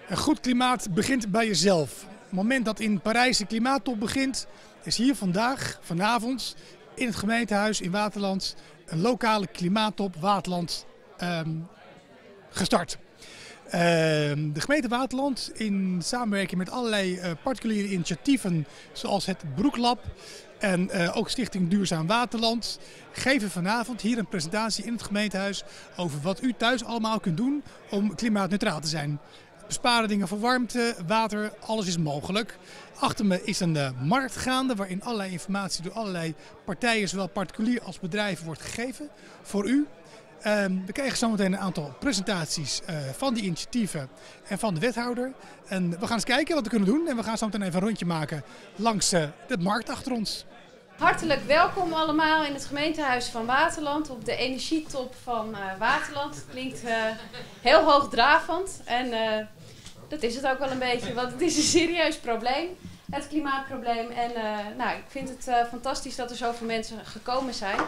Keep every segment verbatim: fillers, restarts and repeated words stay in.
Een goed klimaat begint bij jezelf. Op het moment dat in Parijs de klimaattop begint, is hier vandaag, vanavond, in het gemeentehuis in Waterland een lokale klimaattop Waterland um, gestart. Uh, de gemeente Waterland, in samenwerking met allerlei uh, particuliere initiatieven zoals het Broeklab en uh, ook Stichting Duurzaam Waterland, geven vanavond hier een presentatie in het gemeentehuis over wat u thuis allemaal kunt doen om klimaatneutraal te zijn. Besparen dingen voor warmte, water, alles is mogelijk. Achter me is een uh, markt gaande waarin allerlei informatie door allerlei partijen, zowel particulier als bedrijven, wordt gegeven voor u. Um, we krijgen zometeen een aantal presentaties uh, van die initiatieven en van de wethouder. En we gaan eens kijken wat we kunnen doen en we gaan zometeen even een rondje maken langs uh, de markt achter ons. Hartelijk welkom allemaal in het gemeentehuis van Waterland op de energietop van uh, Waterland. Het klinkt uh, heel hoogdravend en uh, dat is het ook wel een beetje, want het is een serieus probleem, het klimaatprobleem. En uh, nou, ik vind het uh, fantastisch dat er zoveel mensen gekomen zijn.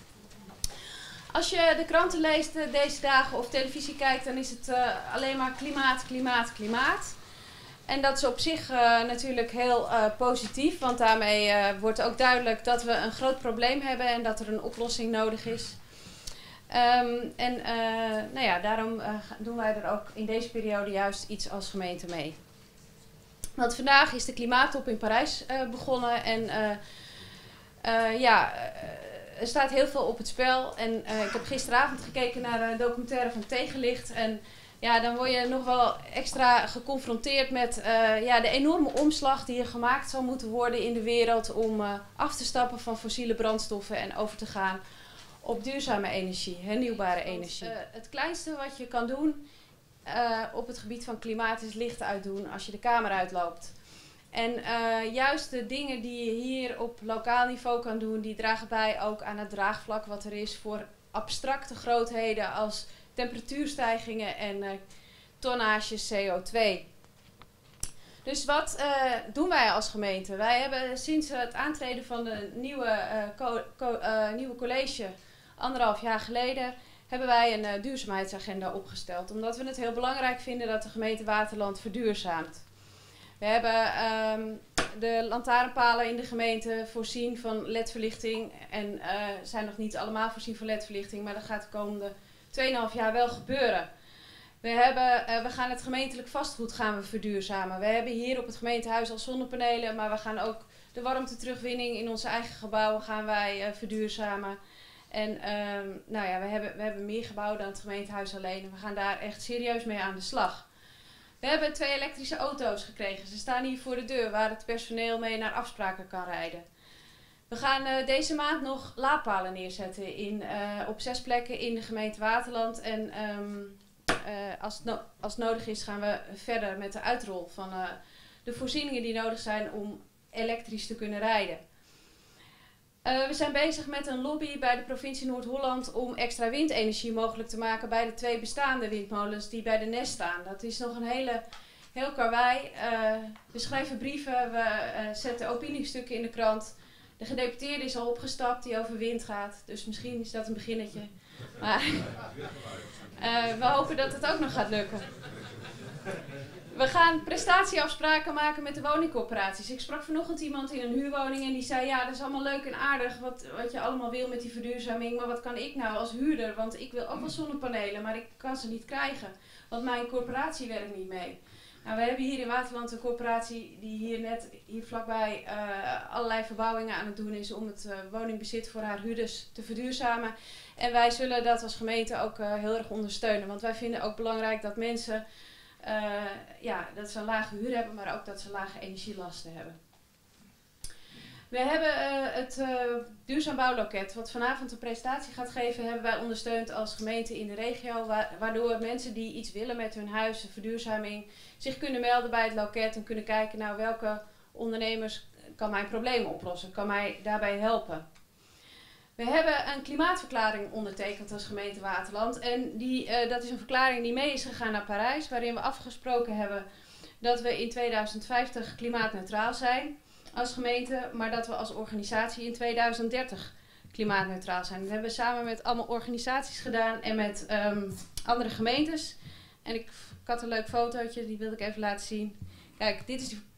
Als je de kranten leest uh, deze dagen of televisie kijkt, dan is het uh, alleen maar klimaat, klimaat, klimaat. En dat is op zich uh, natuurlijk heel uh, positief, want daarmee uh, wordt ook duidelijk dat we een groot probleem hebben en dat er een oplossing nodig is. Um, en uh, nou ja, daarom uh, doen wij er ook in deze periode juist iets als gemeente mee. Want vandaag is de klimaattop in Parijs uh, begonnen en uh, uh, ja, uh, er staat heel veel op het spel. En uh, ik heb gisteravond gekeken naar een documentaire van Tegenlicht en ja, dan word je nog wel extra geconfronteerd met uh, ja, de enorme omslag die er gemaakt zal moeten worden in de wereld om uh, af te stappen van fossiele brandstoffen en over te gaan op duurzame energie, hernieuwbare energie. Want, uh, het kleinste wat je kan doen uh, op het gebied van klimaat is licht uitdoen als je de kamer uitloopt. En uh, juist de dingen die je hier op lokaal niveau kan doen, die dragen bij ook aan het draagvlak wat er is voor abstracte grootheden als temperatuurstijgingen en uh, tonnage C O twee. Dus wat uh, doen wij als gemeente? Wij hebben sinds het aantreden van de nieuwe, uh, co co uh, nieuwe college, anderhalf jaar geleden, hebben wij een uh, duurzaamheidsagenda opgesteld. Omdat we het heel belangrijk vinden dat de gemeente Waterland verduurzaamt. We hebben um, de lantaarnpalen in de gemeente voorzien van L E D-verlichting. En uh, zijn nog niet allemaal voorzien van L E D-verlichting, maar dat gaat de komende tweeënhalf jaar wel gebeuren. We, hebben, uh, we gaan het gemeentelijk vastgoed gaan we verduurzamen. We hebben hier op het gemeentehuis al zonnepanelen, maar we gaan ook de warmteterugwinning in onze eigen gebouwen gaan wij uh, verduurzamen. En um, nou ja, we hebben, we hebben meer gebouwen dan het gemeentehuis alleen. En we gaan daar echt serieus mee aan de slag. We hebben twee elektrische auto's gekregen. Ze staan hier voor de deur waar het personeel mee naar afspraken kan rijden. We gaan uh, deze maand nog laadpalen neerzetten in, uh, op zes plekken in de gemeente Waterland. En um, uh, als, het no als het nodig is gaan we verder met de uitrol van uh, de voorzieningen die nodig zijn om elektrisch te kunnen rijden. Uh, we zijn bezig met een lobby bij de provincie Noord-Holland om extra windenergie mogelijk te maken bij de twee bestaande windmolens die bij de Nes staan. Dat is nog een hele, heel karwei. Uh, we schrijven brieven, we uh, zetten opiniestukken in de krant. De gedeputeerde is al opgestapt die over wind gaat, dus misschien is dat een beginnetje. Maar uh, we hopen dat het ook nog gaat lukken. We gaan prestatieafspraken maken met de woningcorporaties. Ik sprak vanochtend iemand in een huurwoning en die zei ja, dat is allemaal leuk en aardig wat, wat je allemaal wil met die verduurzaming. Maar wat kan ik nou als huurder? Want ik wil ook wel zonnepanelen, maar ik kan ze niet krijgen. Want mijn corporatie werkt niet mee. Nou, we hebben hier in Waterland een corporatie die hier net hier vlakbij uh, allerlei verbouwingen aan het doen is om het uh, woningbezit voor haar huurders te verduurzamen. En wij zullen dat als gemeente ook uh, heel erg ondersteunen. Want wij vinden ook belangrijk dat mensen uh, ja, dat ze een lage huur hebben, maar ook dat ze lage energielasten hebben. We hebben uh, het uh, duurzaam bouwloket, wat vanavond een presentatie gaat geven, hebben wij ondersteund als gemeente in de regio, wa waardoor mensen die iets willen met hun huis, verduurzaming, zich kunnen melden bij het loket en kunnen kijken naar welke ondernemers kan mijn problemen oplossen, kan mij daarbij helpen. We hebben een klimaatverklaring ondertekend als gemeente Waterland en die, uh, dat is een verklaring die mee is gegaan naar Parijs, waarin we afgesproken hebben dat we in tweeduizend vijftig klimaatneutraal zijn als gemeente, maar dat we als organisatie in tweeduizend dertig klimaatneutraal zijn. Dat hebben we samen met allemaal organisaties gedaan en met um, andere gemeentes. En ik, ik had een leuk fotootje, die wilde ik even laten zien. Kijk, dit is die...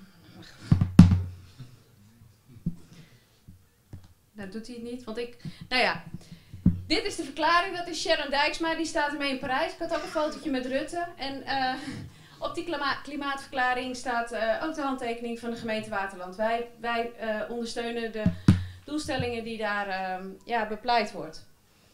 Nou, doet hij het niet, want ik... Nou ja, dit is de verklaring. Dat is Sharon Dijksma, die staat ermee in Parijs. Ik had ook een fotootje met Rutte. En uh, op die klima klimaatverklaring staat uh, ook de handtekening van de gemeente Waterland. Wij, wij uh, ondersteunen de doelstellingen die daar uh, ja, bepleit wordt.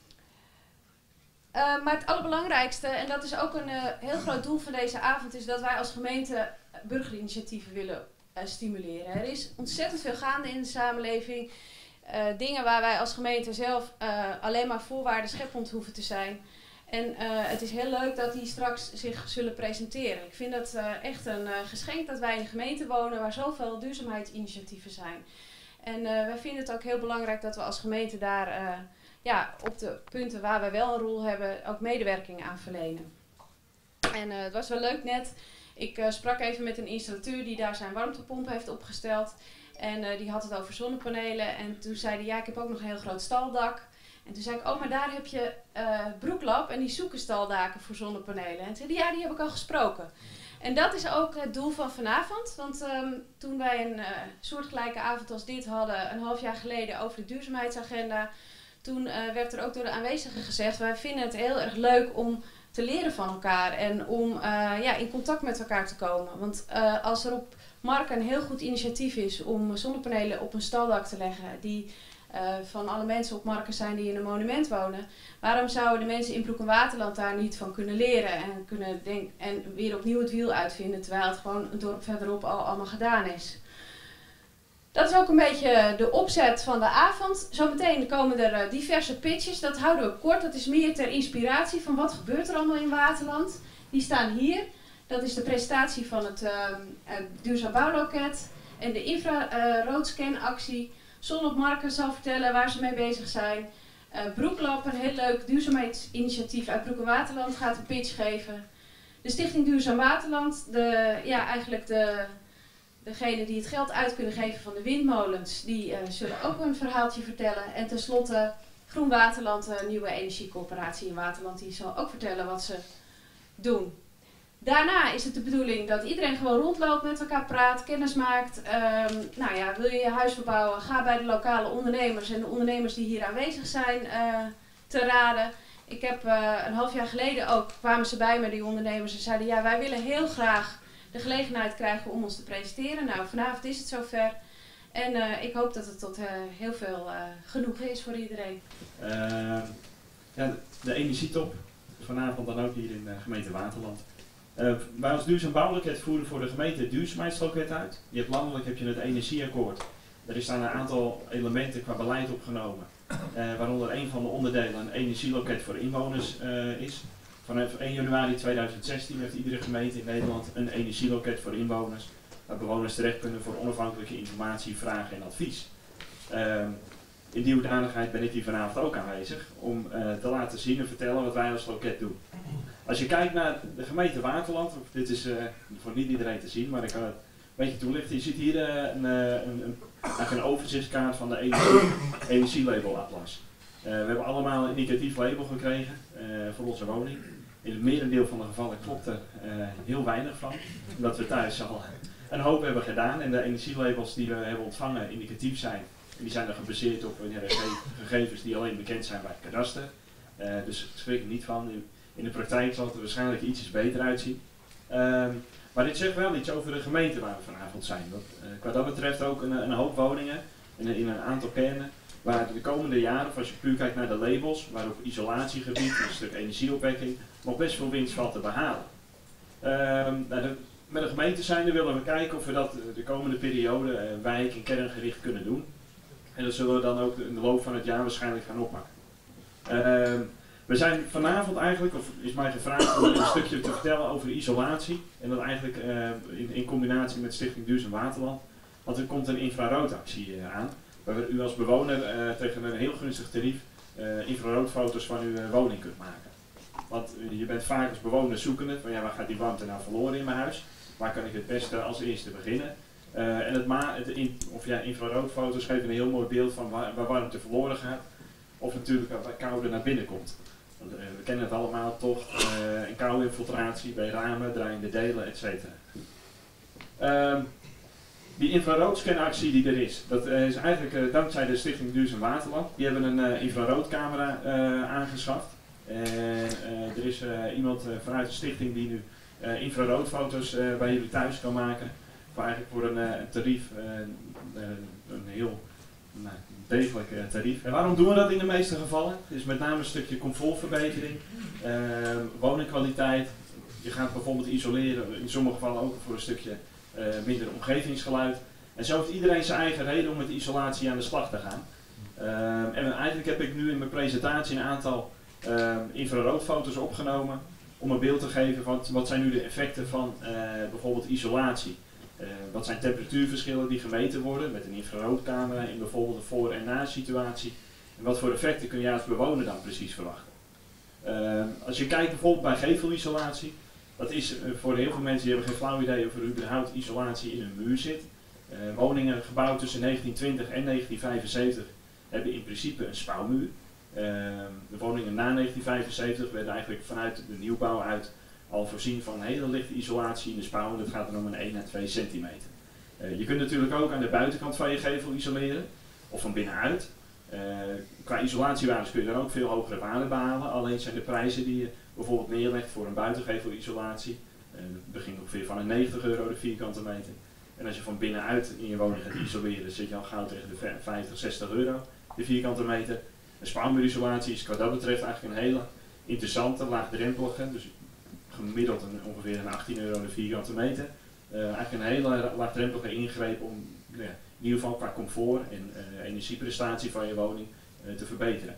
Uh, maar het allerbelangrijkste, en dat is ook een uh, heel groot doel van deze avond, is dat wij als gemeente burgerinitiatieven willen uh, stimuleren. Er is ontzettend veel gaande in de samenleving. Uh, dingen waar wij als gemeente zelf uh, alleen maar voorwaarden scheppend hoeven te zijn. En uh, het is heel leuk dat die straks zich zullen presenteren. Ik vind het uh, echt een uh, geschenk dat wij in een gemeente wonen waar zoveel duurzaamheidsinitiatieven zijn. En uh, wij vinden het ook heel belangrijk dat we als gemeente daar uh, ja, op de punten waar wij wel een rol hebben ook medewerking aan verlenen. En uh, het was wel leuk net. Ik uh, sprak even met een installateur die daar zijn warmtepomp heeft opgesteld. En uh, die had het over zonnepanelen. En toen zei hij, ja, ik heb ook nog een heel groot staldak. En toen zei ik, oh, maar daar heb je uh, Broeklab en die zoeken staldaken voor zonnepanelen. En toen zei hij, ja, die heb ik al gesproken. En dat is ook het doel van vanavond. Want um, toen wij een uh, soortgelijke avond als dit hadden, een half jaar geleden, over de duurzaamheidsagenda. Toen uh, werd er ook door de aanwezigen gezegd, wij vinden het heel erg leuk om te leren van elkaar. En om uh, ja, in contact met elkaar te komen. Want uh, als er op Marken een heel goed initiatief is om zonnepanelen op een staldak te leggen, die uh, van alle mensen op Marken zijn die in een monument wonen, waarom zouden de mensen in Broek en Waterland daar niet van kunnen leren en, kunnen denk en weer opnieuw het wiel uitvinden, terwijl het gewoon een dorp verderop al allemaal gedaan is. Dat is ook een beetje de opzet van de avond. Zometeen komen er uh, diverse pitches, dat houden we kort, dat is meer ter inspiratie van wat gebeurt er allemaal in Waterland. Die staan hier. Dat is de presentatie van het uh, uh, Duurzaam Bouwloket en de infraroodscanactie. Zon op Marken zal vertellen waar ze mee bezig zijn. Uh, Broeklab, een heel leuk duurzaamheidsinitiatief uit Broek en Waterland, gaat een pitch geven. De Stichting Duurzaam Waterland, de, ja, eigenlijk de, degene die het geld uit kunnen geven van de windmolens, die uh, zullen ook een verhaaltje vertellen. En tenslotte Groen Waterland, een nieuwe energiecoöperatie in Waterland, die zal ook vertellen wat ze doen. Daarna is het de bedoeling dat iedereen gewoon rondloopt, met elkaar praat, kennis maakt. Um, nou ja, wil je je huis verbouwen, ga bij de lokale ondernemers en de ondernemers die hier aanwezig zijn uh, te raden. Ik heb uh, een half jaar geleden ook, kwamen ze bij me, die ondernemers, en zeiden ja, wij willen heel graag de gelegenheid krijgen om ons te presenteren. Nou, vanavond is het zover. En uh, ik hoop dat het tot uh, heel veel uh, genoegen is voor iedereen. Uh, ja, de energietop, vanavond dan ook hier in de gemeente Waterland. Uh, wij als Duurzaam Bouwloket voeren voor de gemeente het duurzaamheidsloket uit. Je hebt landelijk heb je het energieakkoord. Er staan een aantal elementen qua beleid opgenomen. Uh, waaronder een van de onderdelen een energieloket voor inwoners uh, is. Vanaf één januari tweeduizend zestien heeft iedere gemeente in Nederland een energieloket voor inwoners. Waar bewoners terecht kunnen voor onafhankelijke informatie, vragen en advies. Uh, in die hoedanigheid ben ik hier vanavond ook aanwezig om uh, te laten zien en vertellen wat wij als loket doen. Als je kijkt naar de gemeente Waterland, dit is uh, voor niet iedereen te zien, maar ik kan het een beetje toelichten. Je ziet hier uh, een, een, een, een overzichtskaart van de energie, energielabel-atlas. Uh, we hebben allemaal een indicatief label gekregen uh, voor onze woning. In het merendeel van de gevallen klopt er uh, heel weinig van, omdat we thuis al een hoop hebben gedaan en de energielabels die we hebben ontvangen indicatief zijn. En die zijn dan gebaseerd op uh, gegevens die alleen bekend zijn bij het kadaster. Uh, dus schrik er niet van. In de praktijk zal het er waarschijnlijk ietsjes beter uitzien. Uh, maar dit zegt wel iets over de gemeente waar we vanavond zijn. Dat, uh, qua dat betreft ook een, een hoop woningen in, in een aantal kernen. Waar de komende jaren, of als je puur kijkt naar de labels, waar op isolatiegebied, een stuk energieopwekking, nog best veel winst valt te behalen. Uh, nou de, met de gemeente zijnde willen we kijken of we dat de komende periode uh, wijk- en kerngericht kunnen doen. En dat zullen we dan ook in de loop van het jaar waarschijnlijk gaan oppakken. Uh, We zijn vanavond eigenlijk, of is mij gevraagd om een stukje te vertellen over de isolatie. En dat eigenlijk uh, in, in combinatie met Stichting Duurzaam Waterland. Want er komt een infraroodactie uh, aan. Waar u als bewoner uh, tegen een heel gunstig tarief uh, infraroodfoto's van uw uh, woning kunt maken. Want uh, je bent vaak als bewoner zoekende van ja, waar gaat die warmte nou verloren in mijn huis? Waar kan ik het beste als eerste beginnen? Uh, en het, ma het in, of ja, infraroodfoto's geven een heel mooi beeld van waar, waar warmte verloren gaat. Of natuurlijk waar koude naar binnen komt. Want, uh, we kennen het allemaal, tocht uh, en kou-infiltratie bij ramen, draaiende delen, et cetera. Um, die infraroodscanactie die er is, dat uh, is eigenlijk uh, dankzij de Stichting Duurzaam Waterland. Die hebben een uh, infraroodcamera uh, aangeschaft. En uh, er is uh, iemand uh, vanuit de stichting die nu uh, infraroodfoto's uh, bij jullie thuis kan maken. Voor eigenlijk voor een, uh, een tarief, uh, uh, een heel nou, degelijk uh, tarief. En waarom doen we dat in de meeste gevallen? Het is met name een stukje comfortverbetering, uh, woningkwaliteit. Je gaat bijvoorbeeld isoleren, in sommige gevallen ook voor een stukje uh, minder omgevingsgeluid. En zo heeft iedereen zijn eigen reden om met de isolatie aan de slag te gaan. Uh, en eigenlijk heb ik nu in mijn presentatie een aantal uh, infraroodfoto's opgenomen om een beeld te geven van wat zijn nu de effecten van uh, bijvoorbeeld isolatie. Uh, wat zijn temperatuurverschillen die gemeten worden met een infraroodcamera in bijvoorbeeld de voor- en na-situatie. En wat voor effecten kun je als bewoner dan precies verwachten. Uh, als je kijkt bijvoorbeeld bij gevelisolatie, dat is uh, voor heel veel mensen die hebben geen flauw idee of er überhaupt isolatie in een muur zit. Uh, woningen gebouwd tussen negentien twintig en negentien vijfenzeventig hebben in principe een spouwmuur. Uh, de woningen na negentien vijfenzeventig werden eigenlijk vanuit de nieuwbouw uit al voorzien van een hele lichte isolatie in de spouw. Dat gaat dan om een één à twee centimeter. Uh, je kunt natuurlijk ook aan de buitenkant van je gevel isoleren, of van binnenuit. Uh, qua isolatiewaardes kun je dan ook veel hogere waarden behalen. Alleen zijn de prijzen die je bijvoorbeeld neerlegt voor een buitengevelisolatie, uh, dat begint ongeveer van een negentig euro de vierkante meter. En als je van binnenuit in je woning gaat isoleren, zit je al gauw tegen de vijftig, zestig euro de vierkante meter. Een spouwmuurisolatie is wat dat betreft eigenlijk een hele interessante, laagdrempelige, dus gemiddeld een, ongeveer een achttien euro de vierkante meter. Uh, eigenlijk een hele laagdrempelige ingreep om ja, in ieder geval qua comfort en uh, energieprestatie van je woning uh, te verbeteren.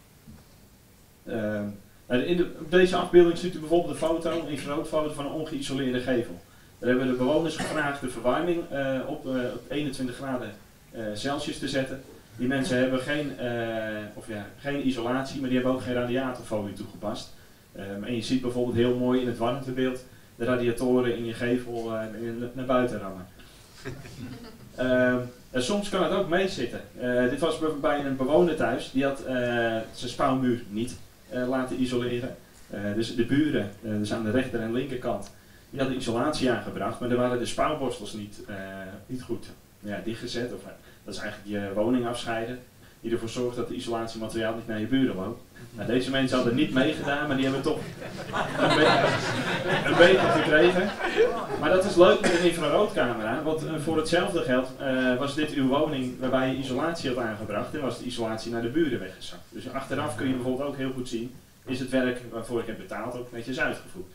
Uh, in de, op deze afbeelding ziet u bijvoorbeeld een foto, een infraroodfoto van een ongeïsoleerde gevel. Daar hebben de bewoners gevraagd de verwarming uh, op, uh, op eenentwintig graden uh, Celsius te zetten. Die mensen hebben geen, uh, of ja, geen isolatie, maar die hebben ook geen radiatorfolie toegepast. Um, en je ziet bijvoorbeeld heel mooi in het warmtebeeld de radiatoren in je gevel uh, in, naar buiten rammen. Uh, en soms kan het ook meezitten. Uh, dit was bij een bewoner thuis, die had uh, zijn spouwmuur niet uh, laten isoleren. Uh, dus de buren, uh, dus aan de rechter en linkerkant, die hadden isolatie aangebracht, maar er waren de spouwborstels niet, uh, niet goed ja, dichtgezet. Of, uh, dat is eigenlijk je woning afscheiden, die ervoor zorgt dat het isolatiemateriaal niet naar je buren loopt. Nou, deze mensen hadden niet meegedaan, maar die hebben toch een, be een beker gekregen. Maar dat is leuk met een infraroodcamera, want uh, voor hetzelfde geld uh, was dit uw woning waarbij je isolatie had aangebracht en was de isolatie naar de buren weggezakt. Dus achteraf kun je bijvoorbeeld ook heel goed zien, is het werk waarvoor ik heb betaald ook netjes uitgevoerd.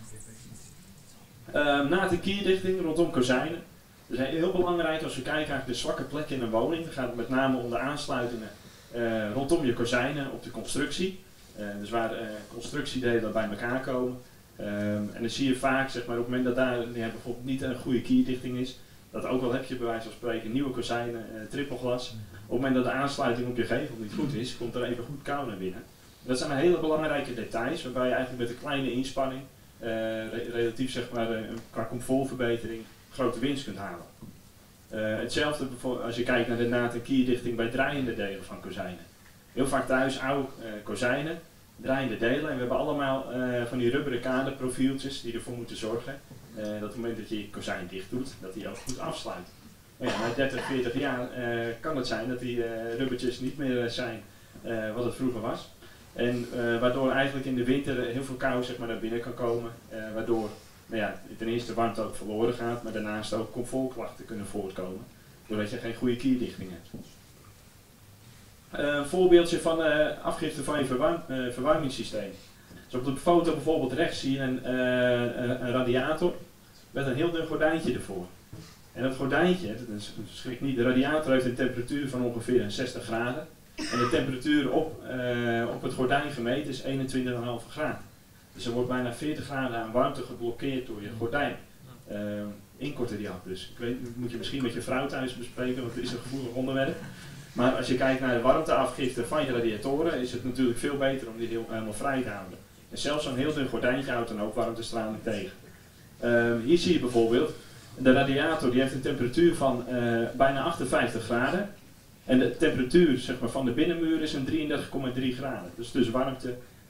Uh, na de kierdichting rondom kozijnen. Dat is heel belangrijk als we kijken naar de zwakke plekken in een woning. Dan gaat het met name om de aansluitingen uh, rondom je kozijnen op de constructie. Uh, dus waar uh, constructiedelen bij elkaar komen. Um, en dan zie je vaak, zeg maar, op het moment dat daar ja, bijvoorbeeld niet een goede kierdichting is, dat ook al heb je bij wijze van spreken nieuwe kozijnen, uh, trippelglas. Op het moment dat de aansluiting op je gevel niet goed is, komt er even goed kou naar binnen. Dat zijn hele belangrijke details waarbij je eigenlijk met een kleine inspanning, uh, re relatief zeg maar, uh, qua comfortverbetering, grote winst kunt halen. Uh, hetzelfde als je kijkt naar de naad- en kierdichting bij draaiende delen van kozijnen. Heel vaak thuis oude uh, kozijnen, draaiende delen en we hebben allemaal uh, van die rubberen kaderprofieltjes die ervoor moeten zorgen uh, dat op het moment dat je je kozijn dicht doet, dat die ook goed afsluit. Maar ja, na dertig, veertig jaar uh, kan het zijn dat die uh, rubbertjes niet meer uh, zijn uh, wat het vroeger was. En uh, waardoor eigenlijk in de winter heel veel kou zeg maar, naar binnen kan komen, uh, waardoor nou ja, ten eerste warmte ook verloren gaat, maar daarnaast ook comfortklachten kunnen voortkomen, doordat je geen goede kierdichting hebt. Uh, een voorbeeldje van uh, afgifte van je verwarm, uh, verwarmingssysteem. Dus op de foto bijvoorbeeld rechts zie je een, uh, een radiator met een heel dun gordijntje ervoor. En dat gordijntje, dat is, schrik niet, de radiator heeft een temperatuur van ongeveer zestig graden. En de temperatuur op, uh, op het gordijn gemeten is eenentwintig komma vijf graden. Dus er wordt bijna veertig graden aan warmte geblokkeerd door je gordijn. Uh, inkorten die af dus. Ik weet, dat moet je misschien met je vrouw thuis bespreken, want het is een gevoelig onderwerp. Maar als je kijkt naar de warmteafgifte van je radiatoren, is het natuurlijk veel beter om die heel, helemaal vrij te houden. En zelfs zo'n heel dun gordijntje houdt dan ook warmtestraling tegen. Uh, hier zie je bijvoorbeeld, de radiator die heeft een temperatuur van uh, bijna achtenvijftig graden. En de temperatuur zeg maar, van de binnenmuur is een drieëndertig komma drie graden. Dus tussen warmte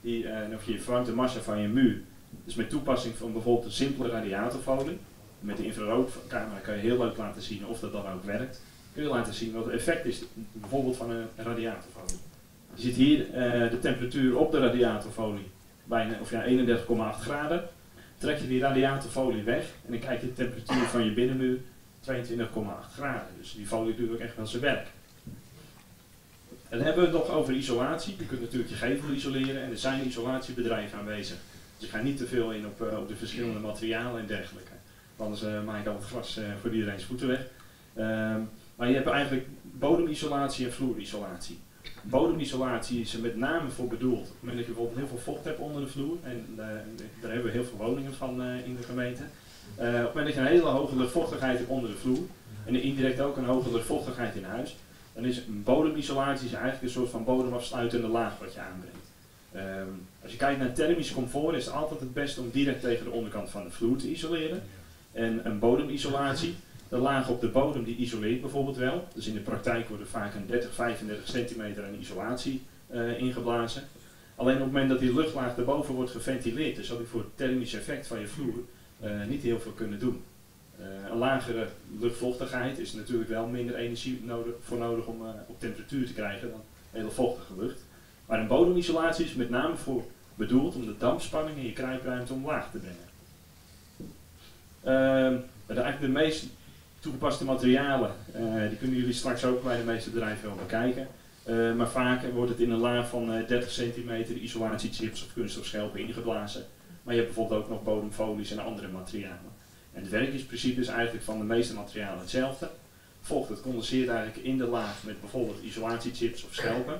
Die, uh, of je vervangt de massa van je muur. Dus met toepassing van bijvoorbeeld een simpele radiatorfolie. Met de infraroodcamera kan je heel leuk laten zien of dat dan ook werkt. Kun je laten zien wat het effect is, bijvoorbeeld van een radiatorfolie. Je ziet hier uh, de temperatuur op de radiatorfolie, bijna, of ja, eenendertig komma acht graden. Trek je die radiatorfolie weg en dan kijk je de temperatuur van je binnenmuur, tweeëntwintig komma acht graden. Dus die folie doet ook echt wel zijn werk. En dan hebben we het nog over isolatie. Je kunt natuurlijk je gevel isoleren en er zijn isolatiebedrijven aanwezig. Dus ik ga niet te veel in op, uh, op de verschillende materialen en dergelijke. Anders uh, maak ik al het gras uh, voor iedereen's voeten weg. Um, maar je hebt eigenlijk bodemisolatie en vloerisolatie. Bodemisolatie is er met name voor bedoeld. Op het moment dat je bijvoorbeeld heel veel vocht hebt onder de vloer, en uh, daar hebben we heel veel woningen van uh, in de gemeente. Uh, op het moment dat je een hele hoge luchtvochtigheid hebt onder de vloer, en indirect ook een hoge luchtvochtigheid in huis, dan is een bodemisolatie is eigenlijk een soort van bodemafsluitende laag wat je aanbrengt. Um, als je kijkt naar thermisch comfort is het altijd het beste om direct tegen de onderkant van de vloer te isoleren. En een bodemisolatie, de laag op de bodem die isoleert bijvoorbeeld wel. Dus in de praktijk wordt er vaak een dertig, vijfendertig centimeter aan isolatie uh, ingeblazen. Alleen op het moment dat die luchtlaag erboven wordt geventileerd, dus zal die voor het thermisch effect van je vloer uh, niet heel veel kunnen doen. Uh, een lagere luchtvochtigheid is natuurlijk wel minder energie nodig, voor nodig om uh, op temperatuur te krijgen dan hele vochtige lucht. Maar een bodemisolatie is met name voor bedoeld om de dampspanning in je kruipruimte omlaag te brengen. Uh, de, eigenlijk de meest toegepaste materialen, uh, die kunnen jullie straks ook bij de meeste bedrijven wel bekijken. Uh, maar vaak wordt het in een laag van uh, dertig centimeter isolatiechips of kunststofschelpen ingeblazen. Maar je hebt bijvoorbeeld ook nog bodemfolies en andere materialen. En het werkingsprincipe is eigenlijk van de meeste materialen hetzelfde. Vocht, het condenseert eigenlijk in de laag met bijvoorbeeld isolatiechips of schelpen.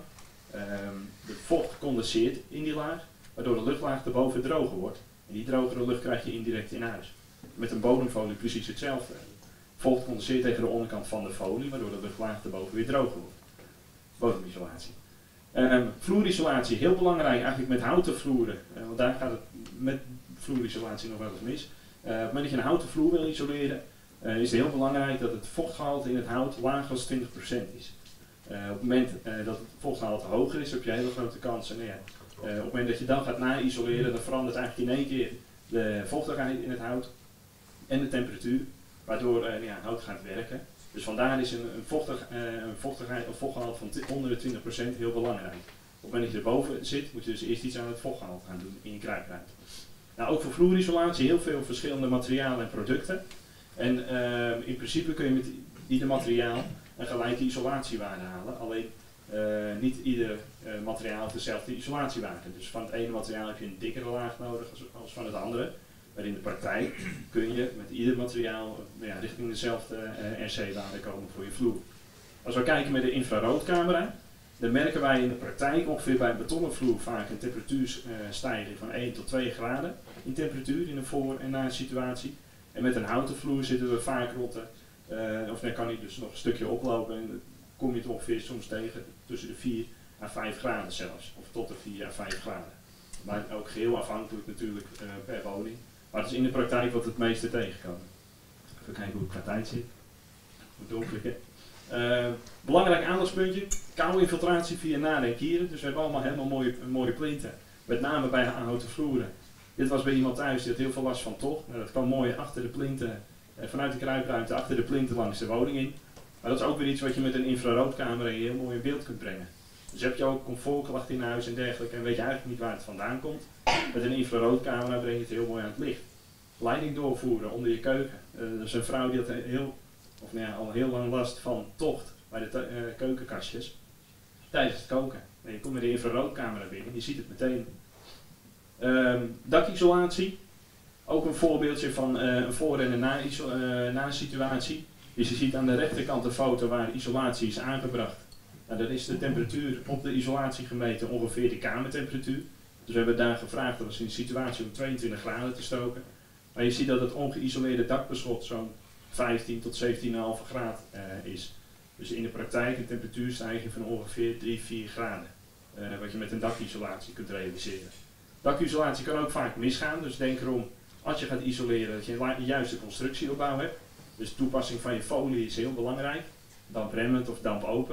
Um, de vocht condenseert in die laag, waardoor de luchtlaag erboven droger wordt. En die drogere lucht krijg je indirect in huis. Met een bodemfolie precies hetzelfde. Vocht condenseert tegen de onderkant van de folie, waardoor de luchtlaag erboven weer droger wordt. Bodemisolatie. Um, vloerisolatie, heel belangrijk eigenlijk met houten vloeren. Uh, want daar gaat het met vloerisolatie nog wel eens mis. Uh, op het moment dat je een houten vloer wil isoleren, uh, is het heel belangrijk dat het vochtgehalte in het hout lager dan twintig procent is. Uh, op het moment uh, dat het vochtgehalte hoger is, heb je hele grote kansen. Nou ja, uh, op het moment dat je dan gaat na-isoleren, dan verandert eigenlijk in één keer de vochtigheid in het hout en de temperatuur, waardoor uh, ja, hout gaat werken. Dus vandaar is een, een, vochtig, uh, een vochtigheid of vochtgehalte van onder de twintig procent heel belangrijk. Op het moment dat je erboven zit, moet je dus eerst iets aan het vochtgehalte gaan doen in je kruipruimte. Nou, ook voor vloerisolatie heel veel verschillende materialen en producten. En uh, in principe kun je met ieder materiaal een gelijke isolatiewaarde halen. Alleen uh, niet ieder uh, materiaal heeft dezelfde isolatiewaarde. Dus van het ene materiaal heb je een dikkere laag nodig als, als van het andere. Maar in de praktijk kun je met ieder materiaal uh, ja, richting dezelfde uh, R C-waarde komen voor je vloer. Als we kijken met de infraroodcamera, dan merken wij in de praktijk ongeveer bij een betonnen vloer vaak een temperatuurstijging van één tot twee graden in temperatuur in een voor- en na situatie. En met een houten vloer zitten we vaak rond de, uh, of dan kan hij dus nog een stukje oplopen en dan kom je het ongeveer soms tegen tussen de vier à vijf graden zelfs, of tot de vier à vijf graden. Maar ook geheel afhankelijk natuurlijk uh, per woning. Maar het is in de praktijk wat het meeste tegenkomen. Even kijken hoe het qua tijd zit. Goed doorklikken. Uh, belangrijk aandachtspuntje, koude infiltratie via naden en kieren. Dus we hebben allemaal helemaal mooie, mooie plinten. Met name bij houten vloeren. Dit was bij iemand thuis die had heel veel last van tocht. Nou, dat kwam mooi achter de plinten, eh, vanuit de kruipruimte, achter de plinten langs de woning in. Maar dat is ook weer iets wat je met een infraroodcamera heel mooi in beeld kunt brengen. Dus heb je ook comfortklacht in huis en dergelijke en weet je eigenlijk niet waar het vandaan komt. Met een infraroodcamera breng je het heel mooi aan het licht. Leiding doorvoeren onder je keuken. Uh, er is een vrouw die had heel, of nou ja, al heel lang last van tocht bij de uh, keukenkastjes tijdens het koken. En je komt met de infraroodcamera binnen, je ziet het meteen. Um, dakisolatie, ook een voorbeeldje van uh, een voor- en een na-situatie. Uh, na dus je ziet aan de rechterkant de foto waar de isolatie is aangebracht. Nou, dat is de temperatuur op de isolatie gemeten, ongeveer de kamertemperatuur. Dus we hebben daar gevraagd, dat was in de situatie om tweeëntwintig graden te stoken. Maar je ziet dat het ongeïsoleerde dakbeschot zo'n vijftien tot zeventien komma vijf graden uh, is. Dus in de praktijk een temperatuurstijging van ongeveer drie, vier graden. Uh, wat je met een dakisolatie kunt realiseren. Dakisolatie kan ook vaak misgaan, dus denk erom als je gaat isoleren dat je de juiste constructieopbouw hebt. Dus toepassing van je folie is heel belangrijk. Dampremmend of dampopen.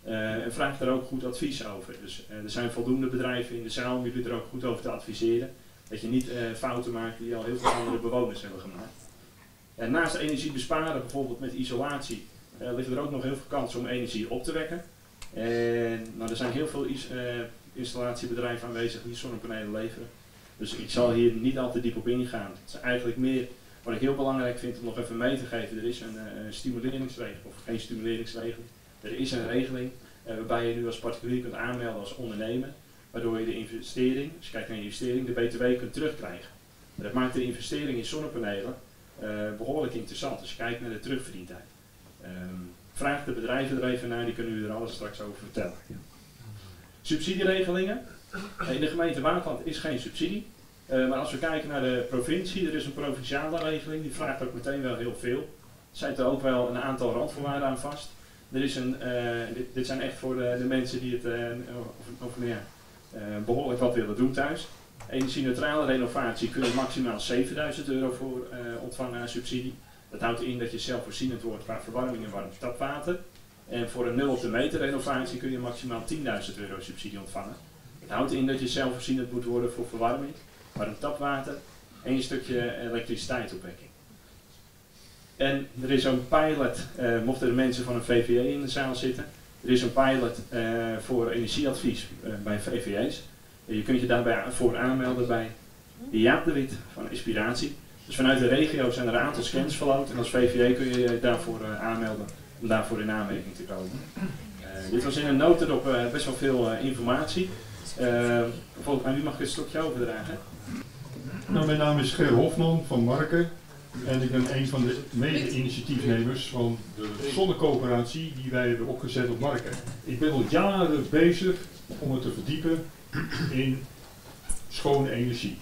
Uh, en vraag daar ook goed advies over. Dus uh, er zijn voldoende bedrijven in de zaal om jullie er ook goed over te adviseren. Dat je niet uh, fouten maakt die al heel veel andere bewoners hebben gemaakt. En naast energie besparen, bijvoorbeeld met isolatie, uh, liggen er ook nog heel veel kansen om energie op te wekken. En nou, er zijn heel veel is, uh, installatiebedrijven aanwezig die zonnepanelen leveren. Dus ik zal hier niet al te diep op ingaan. Het is eigenlijk meer wat ik heel belangrijk vind om nog even mee te geven. Er is een, uh, een stimuleringsregel, of geen stimuleringsregel. Er is een regeling uh, waarbij je nu als particulier kunt aanmelden als ondernemer. Waardoor je de investering, als je kijkt naar je investering, de B T W kunt terugkrijgen. En dat maakt de investering in zonnepanelen uh, behoorlijk interessant als je kijkt naar de terugverdientijd. Um, vraag de bedrijven er even naar, die kunnen u er alles straks over vertellen. Subsidieregelingen. In de gemeente Waterland is geen subsidie. Uh, maar als we kijken naar de provincie, er is een provinciale regeling, die vraagt ook meteen wel heel veel. Er zijn er ook wel een aantal randvoorwaarden aan vast. Er is een, uh, dit, dit zijn echt voor de, de mensen die het uh, of, of meer, uh, behoorlijk wat willen doen thuis. Energie-neutrale renovatie kun je maximaal zevenduizend euro voor uh, ontvangen aan subsidie. Dat houdt in dat je zelfvoorzienend wordt qua verwarming en warm tapwater. En voor een nul op de meter renovatie kun je maximaal tienduizend euro subsidie ontvangen. Dat houdt in dat je zelfvoorzienend moet worden voor verwarming, warm tapwater en een stukje elektriciteitsopwekking. En er is een pilot, uh, mochten er mensen van een V V E in de zaal zitten, er is een pilot uh, voor energieadvies uh, bij V V E's. Uh, je kunt je daarbij voor aanmelden bij Jaap de Wit van Inspiratie. Dus vanuit de regio zijn er een aantal scans verloot en als V V E kun je je daarvoor uh, aanmelden om daarvoor in aanmerking te komen. Uh, dit was in een notendop uh, best wel veel uh, informatie. Uh, bijvoorbeeld aan wie mag ik het stokje overdragen? Nou, mijn naam is Ger Hofman van Marken en ik ben een van de mede-initiatiefnemers van de zonnecoöperatie die wij hebben opgezet op Marken. Ik ben al jaren bezig om het te verdiepen in schone energie.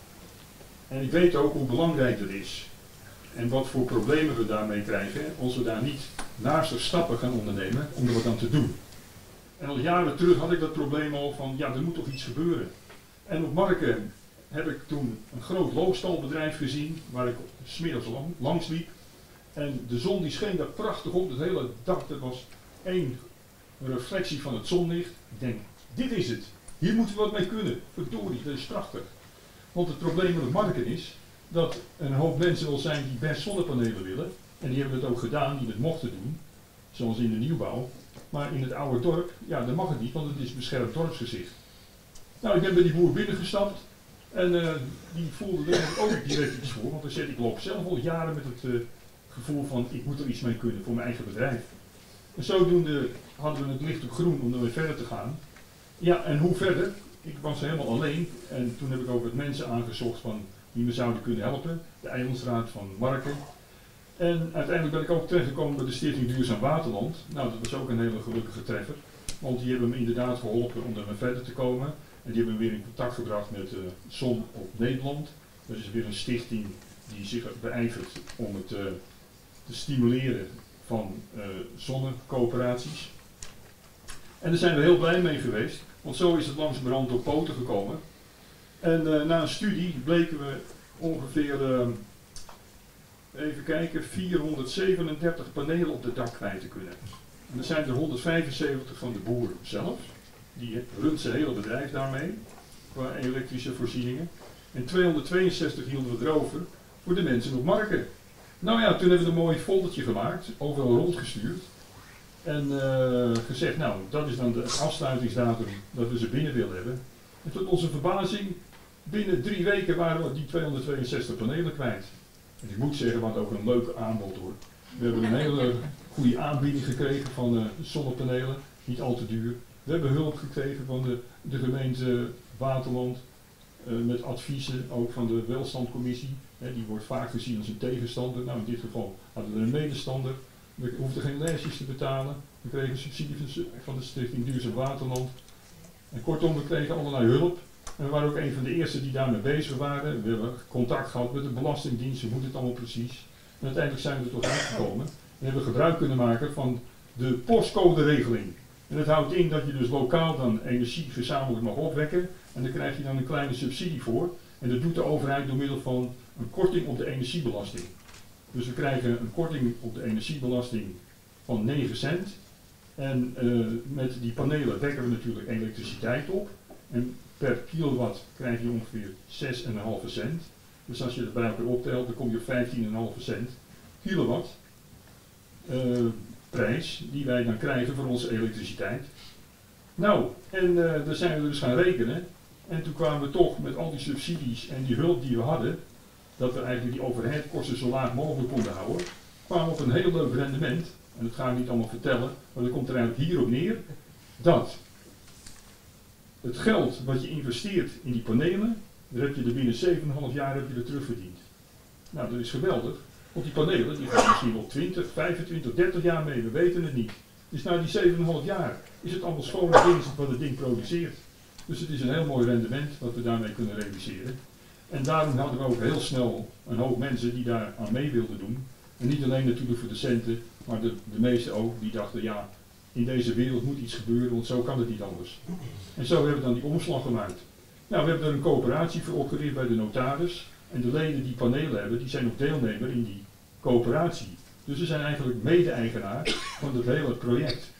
En ik weet ook hoe belangrijk dat is en wat voor problemen we daarmee krijgen als we daar niet naast de stappen gaan ondernemen om er wat aan te doen. En al jaren terug had ik dat probleem al van, ja, er moet toch iets gebeuren. En op Marken heb ik toen een groot loofstalbedrijf gezien, waar ik 's middags lang, langs liep. En de zon die scheen daar prachtig op, het hele dak, dat was één reflectie van het zonlicht. Ik denk, dit is het. Hier moeten we wat mee kunnen. Verdorie, dat is prachtig. Want het probleem met Marken is dat een hoop mensen wel zijn die best zonnepanelen willen. En die hebben het ook gedaan, die het mochten doen. Zoals in de nieuwbouw. Maar in het oude dorp, ja, dat mag het niet, want het is beschermd dorpsgezicht. Nou, ik ben bij die boer binnengestapt. En uh, die voelde er ook direct iets voor. Want ik loop zelf al jaren met het uh, gevoel van, ik moet er iets mee kunnen voor mijn eigen bedrijf. En zodoende hadden we het licht op groen om ermee verder te gaan. Ja, en hoe verder? Ik was helemaal alleen. En toen heb ik ook wat mensen aangezocht van, die me zouden kunnen helpen. De Eilandsraad van Marken. En uiteindelijk ben ik ook terechtgekomen bij de Stichting Duurzaam Waterland. Nou, dat was ook een hele gelukkige treffer. Want die hebben me inderdaad geholpen om ermee verder te komen. En die hebben me weer in contact gebracht met uh, Zon op Nederland. Dat is weer een stichting die zich beijvert om het uh, te stimuleren van uh, zonnecoöperaties. En daar zijn we heel blij mee geweest. Want zo is het langzamerhand op poten gekomen. En uh, na een studie bleken we ongeveer, uh, even kijken, vierhonderdzevenendertig panelen op het dak kwijt te kunnen. En er zijn er honderdvijfenzeventig van de boer zelf. Die runt zijn hele bedrijf daarmee, qua elektrische voorzieningen. En tweehonderdtweeënzestig hielden we erover voor de mensen op Marken. Nou ja, toen hebben we een mooi foldertje gemaakt, overal rondgestuurd. En uh, gezegd, nou, dat is dan de afsluitingsdatum dat we ze binnen willen hebben. En tot onze verbazing, binnen drie weken waren we die tweehonderdtweeënzestig panelen kwijt. En ik moet zeggen, we hadden ook een leuk aanbod hoor. We hebben een hele goede aanbieding gekregen van uh, zonnepanelen, niet al te duur. We hebben hulp gekregen van de, de gemeente Waterland, uh, met adviezen, ook van de welstandcommissie. Hè, die wordt vaak gezien als een tegenstander. Nou, in dit geval hadden we een medestander. We hoefden geen lijstjes te betalen. We kregen subsidie van de Stichting Duurzaam Waterland. En kortom, we kregen allerlei hulp. En we waren ook een van de eerste die daarmee bezig waren. We hebben contact gehad met de Belastingdienst, hoe moet het allemaal precies. En uiteindelijk zijn we er toch uitgekomen. En hebben we gebruik kunnen maken van de postcode-regeling. En dat houdt in dat je dus lokaal dan energie gezamenlijk mag opwekken. En daar krijg je dan een kleine subsidie voor. En dat doet de overheid door middel van een korting op de energiebelasting. Dus we krijgen een korting op de energiebelasting van negen cent. En uh, met die panelen wekken we natuurlijk elektriciteit op. En per kilowatt krijg je ongeveer zes komma vijf cent. Dus als je het bij elkaar optelt, dan kom je op vijftien komma vijf cent kilowatt uh, prijs die wij dan krijgen voor onze elektriciteit. Nou, en uh, daar zijn we dus gaan rekenen. En toen kwamen we toch met al die subsidies en die hulp die we hadden, dat we eigenlijk die overheidkosten zo laag mogelijk konden houden, kwamen we op een heel leuk rendement. En dat ga ik niet allemaal vertellen, maar dat komt er eigenlijk hierop neer dat het geld wat je investeert in die panelen, daar heb je er binnen zeven komma vijf jaar heb je er terugverdiend. Nou, dat is geweldig. Want die panelen, die gaan misschien wel twintig, vijfentwintig, dertig jaar mee, we weten het niet. Dus na die zeven komma vijf jaar is het allemaal schone winst wat het ding produceert. Dus het is een heel mooi rendement wat we daarmee kunnen realiseren. En daarom hadden we ook heel snel een hoop mensen die daar aan mee wilden doen. En niet alleen natuurlijk voor de centen, maar de, de meesten ook, die dachten ja, in deze wereld moet iets gebeuren, want zo kan het niet anders. En zo hebben we dan die omslag gemaakt. Nou, we hebben er een coöperatie voor opgericht bij de notaris. En de leden die panelen hebben, die zijn ook deelnemer in die coöperatie. Dus ze zijn eigenlijk mede-eigenaar van het hele project.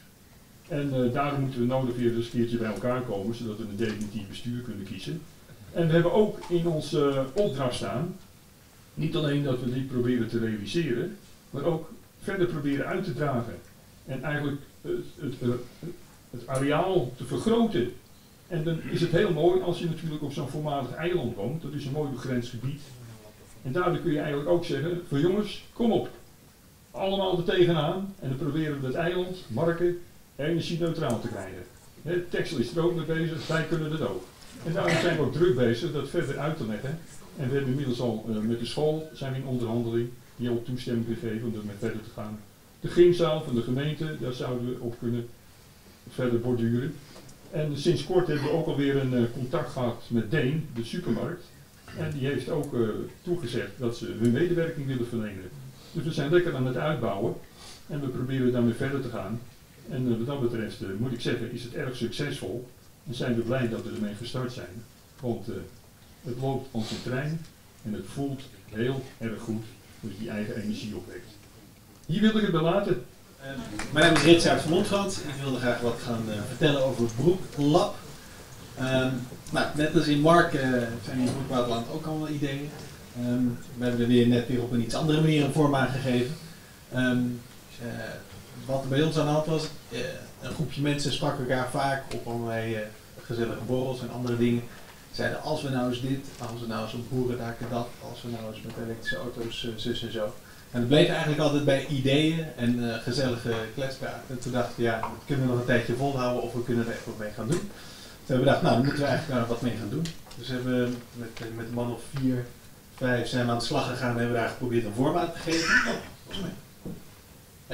En uh, daarom moeten we nodig weer eens een keertje bij elkaar komen, zodat we een definitief bestuur kunnen kiezen. En we hebben ook in onze uh, opdracht staan, niet alleen dat we dit proberen te realiseren, maar ook verder proberen uit te dragen. En eigenlijk uh, het, uh, het areaal te vergroten. En dan is het heel mooi als je natuurlijk op zo'n voormalig eiland woont, dat is een mooi begrensd gebied. En daardoor kun je eigenlijk ook zeggen, van jongens, kom op, allemaal er tegenaan en dan proberen we het eiland, Marken, energie-neutraal te krijgen. He, Texel is er ook mee bezig, wij kunnen dat ook. En daarom zijn we ook druk bezig dat verder uit te leggen. En we hebben inmiddels al uh, met de school zijn we in onderhandeling, die al toestemming gegeven om ermee verder te gaan. De gymzaal van de gemeente, daar zouden we op kunnen verder borduren. En sinds kort hebben we ook alweer een uh, contact gehad met Deen, de supermarkt. En die heeft ook uh, toegezegd dat ze hun medewerking willen verlenen. Dus we zijn lekker aan het uitbouwen en we proberen daarmee verder te gaan. En uh, wat dat betreft uh, moet ik zeggen, is het erg succesvol. En zijn we blij dat we ermee gestart zijn. Want uh, het loopt als een trein en het voelt heel erg goed dat je die eigen energie opwekt. Hier wil ik het bij laten. Uh, mijn naam is Ritsaert van Montgrand. Ik wilde graag wat gaan uh, vertellen over het Broeklab. Um, nou, net als in Mark uh, zijn in Broek Waterland ook allemaal ideeën. Um, we hebben er weer net weer op een iets andere manier een vorm aan gegeven. Um, uh, wat er bij ons aan de hand was, uh, een groepje mensen sprak elkaar vaak op allerlei uh, gezellige borrels en andere dingen. Zeiden als we nou eens dit, als we nou eens op boerendaken dat, als we nou eens met elektrische auto's uh, zus en zo. En het bleef eigenlijk altijd bij ideeën en uh, gezellige kletspraat. En toen dachten we, ja, dat kunnen we nog een tijdje volhouden of we kunnen er echt wat mee gaan doen. Toen hebben we gedacht, nou, dan moeten we eigenlijk daar wat mee gaan doen. Dus hebben we met, met een man of vier, vijf zijn we aan de slag gegaan en hebben we daar geprobeerd een vorm aan te geven. Oh, volgens mij. Ja.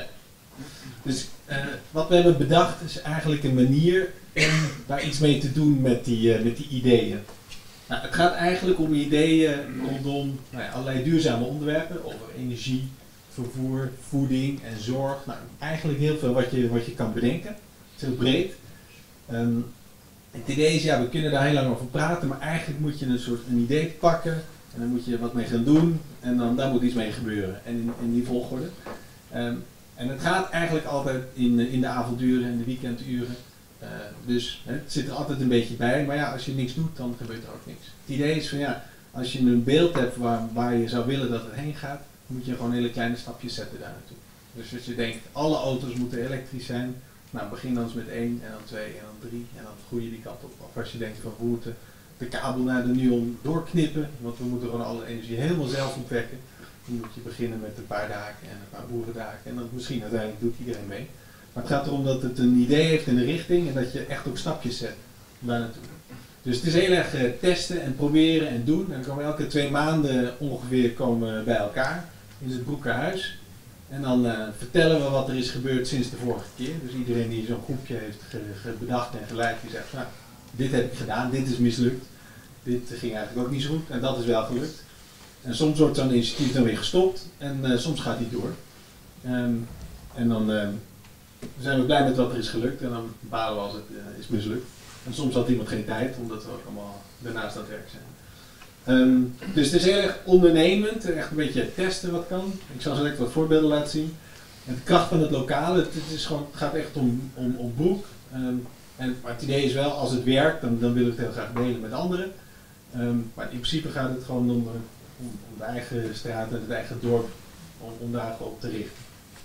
Dus uh, wat we hebben bedacht is eigenlijk een manier om daar iets mee te doen met die, uh, met die ideeën. Nou, het gaat eigenlijk om ideeën rondom nou ja, allerlei duurzame onderwerpen, over energie, vervoer, voeding en zorg. Nou, eigenlijk heel veel wat je, wat je kan bedenken. Het is heel breed. Um, het idee is, ja, we kunnen daar heel lang over praten, maar eigenlijk moet je een soort een idee pakken en dan moet je wat mee gaan doen en dan daar moet iets mee gebeuren. En in, in die volgorde. Um, en het gaat eigenlijk altijd in, in de avonduren en de weekenduren. Uh, dus hè, het zit er altijd een beetje bij, maar ja, als je niks doet, dan gebeurt er ook niks. Het idee is van ja, als je een beeld hebt waar, waar je zou willen dat het heen gaat, moet je gewoon hele kleine stapjes zetten daar naartoe. Dus als je denkt, alle auto's moeten elektrisch zijn, nou begin dan eens met één en dan twee en dan drie en dan groei je die kant op. Of als je denkt van we moeten de kabel naar de Nuon doorknippen, want we moeten gewoon alle energie helemaal zelf opwekken. Dan moet je beginnen met een paar daken en een paar boerendaken en dan misschien uiteindelijk doet iedereen mee. Maar het gaat erom dat het een idee heeft en een richting en dat je echt ook stapjes zet daar naartoe. Dus het is heel erg uh, testen en proberen en doen. En dan komen we elke twee maanden ongeveer komen we bij elkaar in het Broekerhuis. En dan uh, vertellen we wat er is gebeurd sinds de vorige keer. Dus iedereen die zo'n groepje heeft ge, ge bedacht en geleid, die zegt, nou, dit heb ik gedaan, dit is mislukt. Dit ging eigenlijk ook niet zo goed en dat is wel gelukt. En soms wordt zo'n initiatief dan weer gestopt en uh, soms gaat die door. Um, en dan uh, zijn we blij met wat er is gelukt en dan balen we als het uh, is mislukt. En soms had iemand geen tijd, omdat we ook allemaal daarnaast aan het werk zijn. Um, dus het is heel erg ondernemend, echt een beetje testen wat kan. Ik zal zo direct wat voorbeelden laten zien. En de kracht van het lokale, het, het, is gewoon, het gaat echt om, om, om Broek. Um, en, maar het idee is wel, als het werkt, dan, dan wil ik het heel graag delen met anderen. Um, maar in principe gaat het gewoon om, om, om de eigen straat en het eigen dorp, om, om daar op te richten.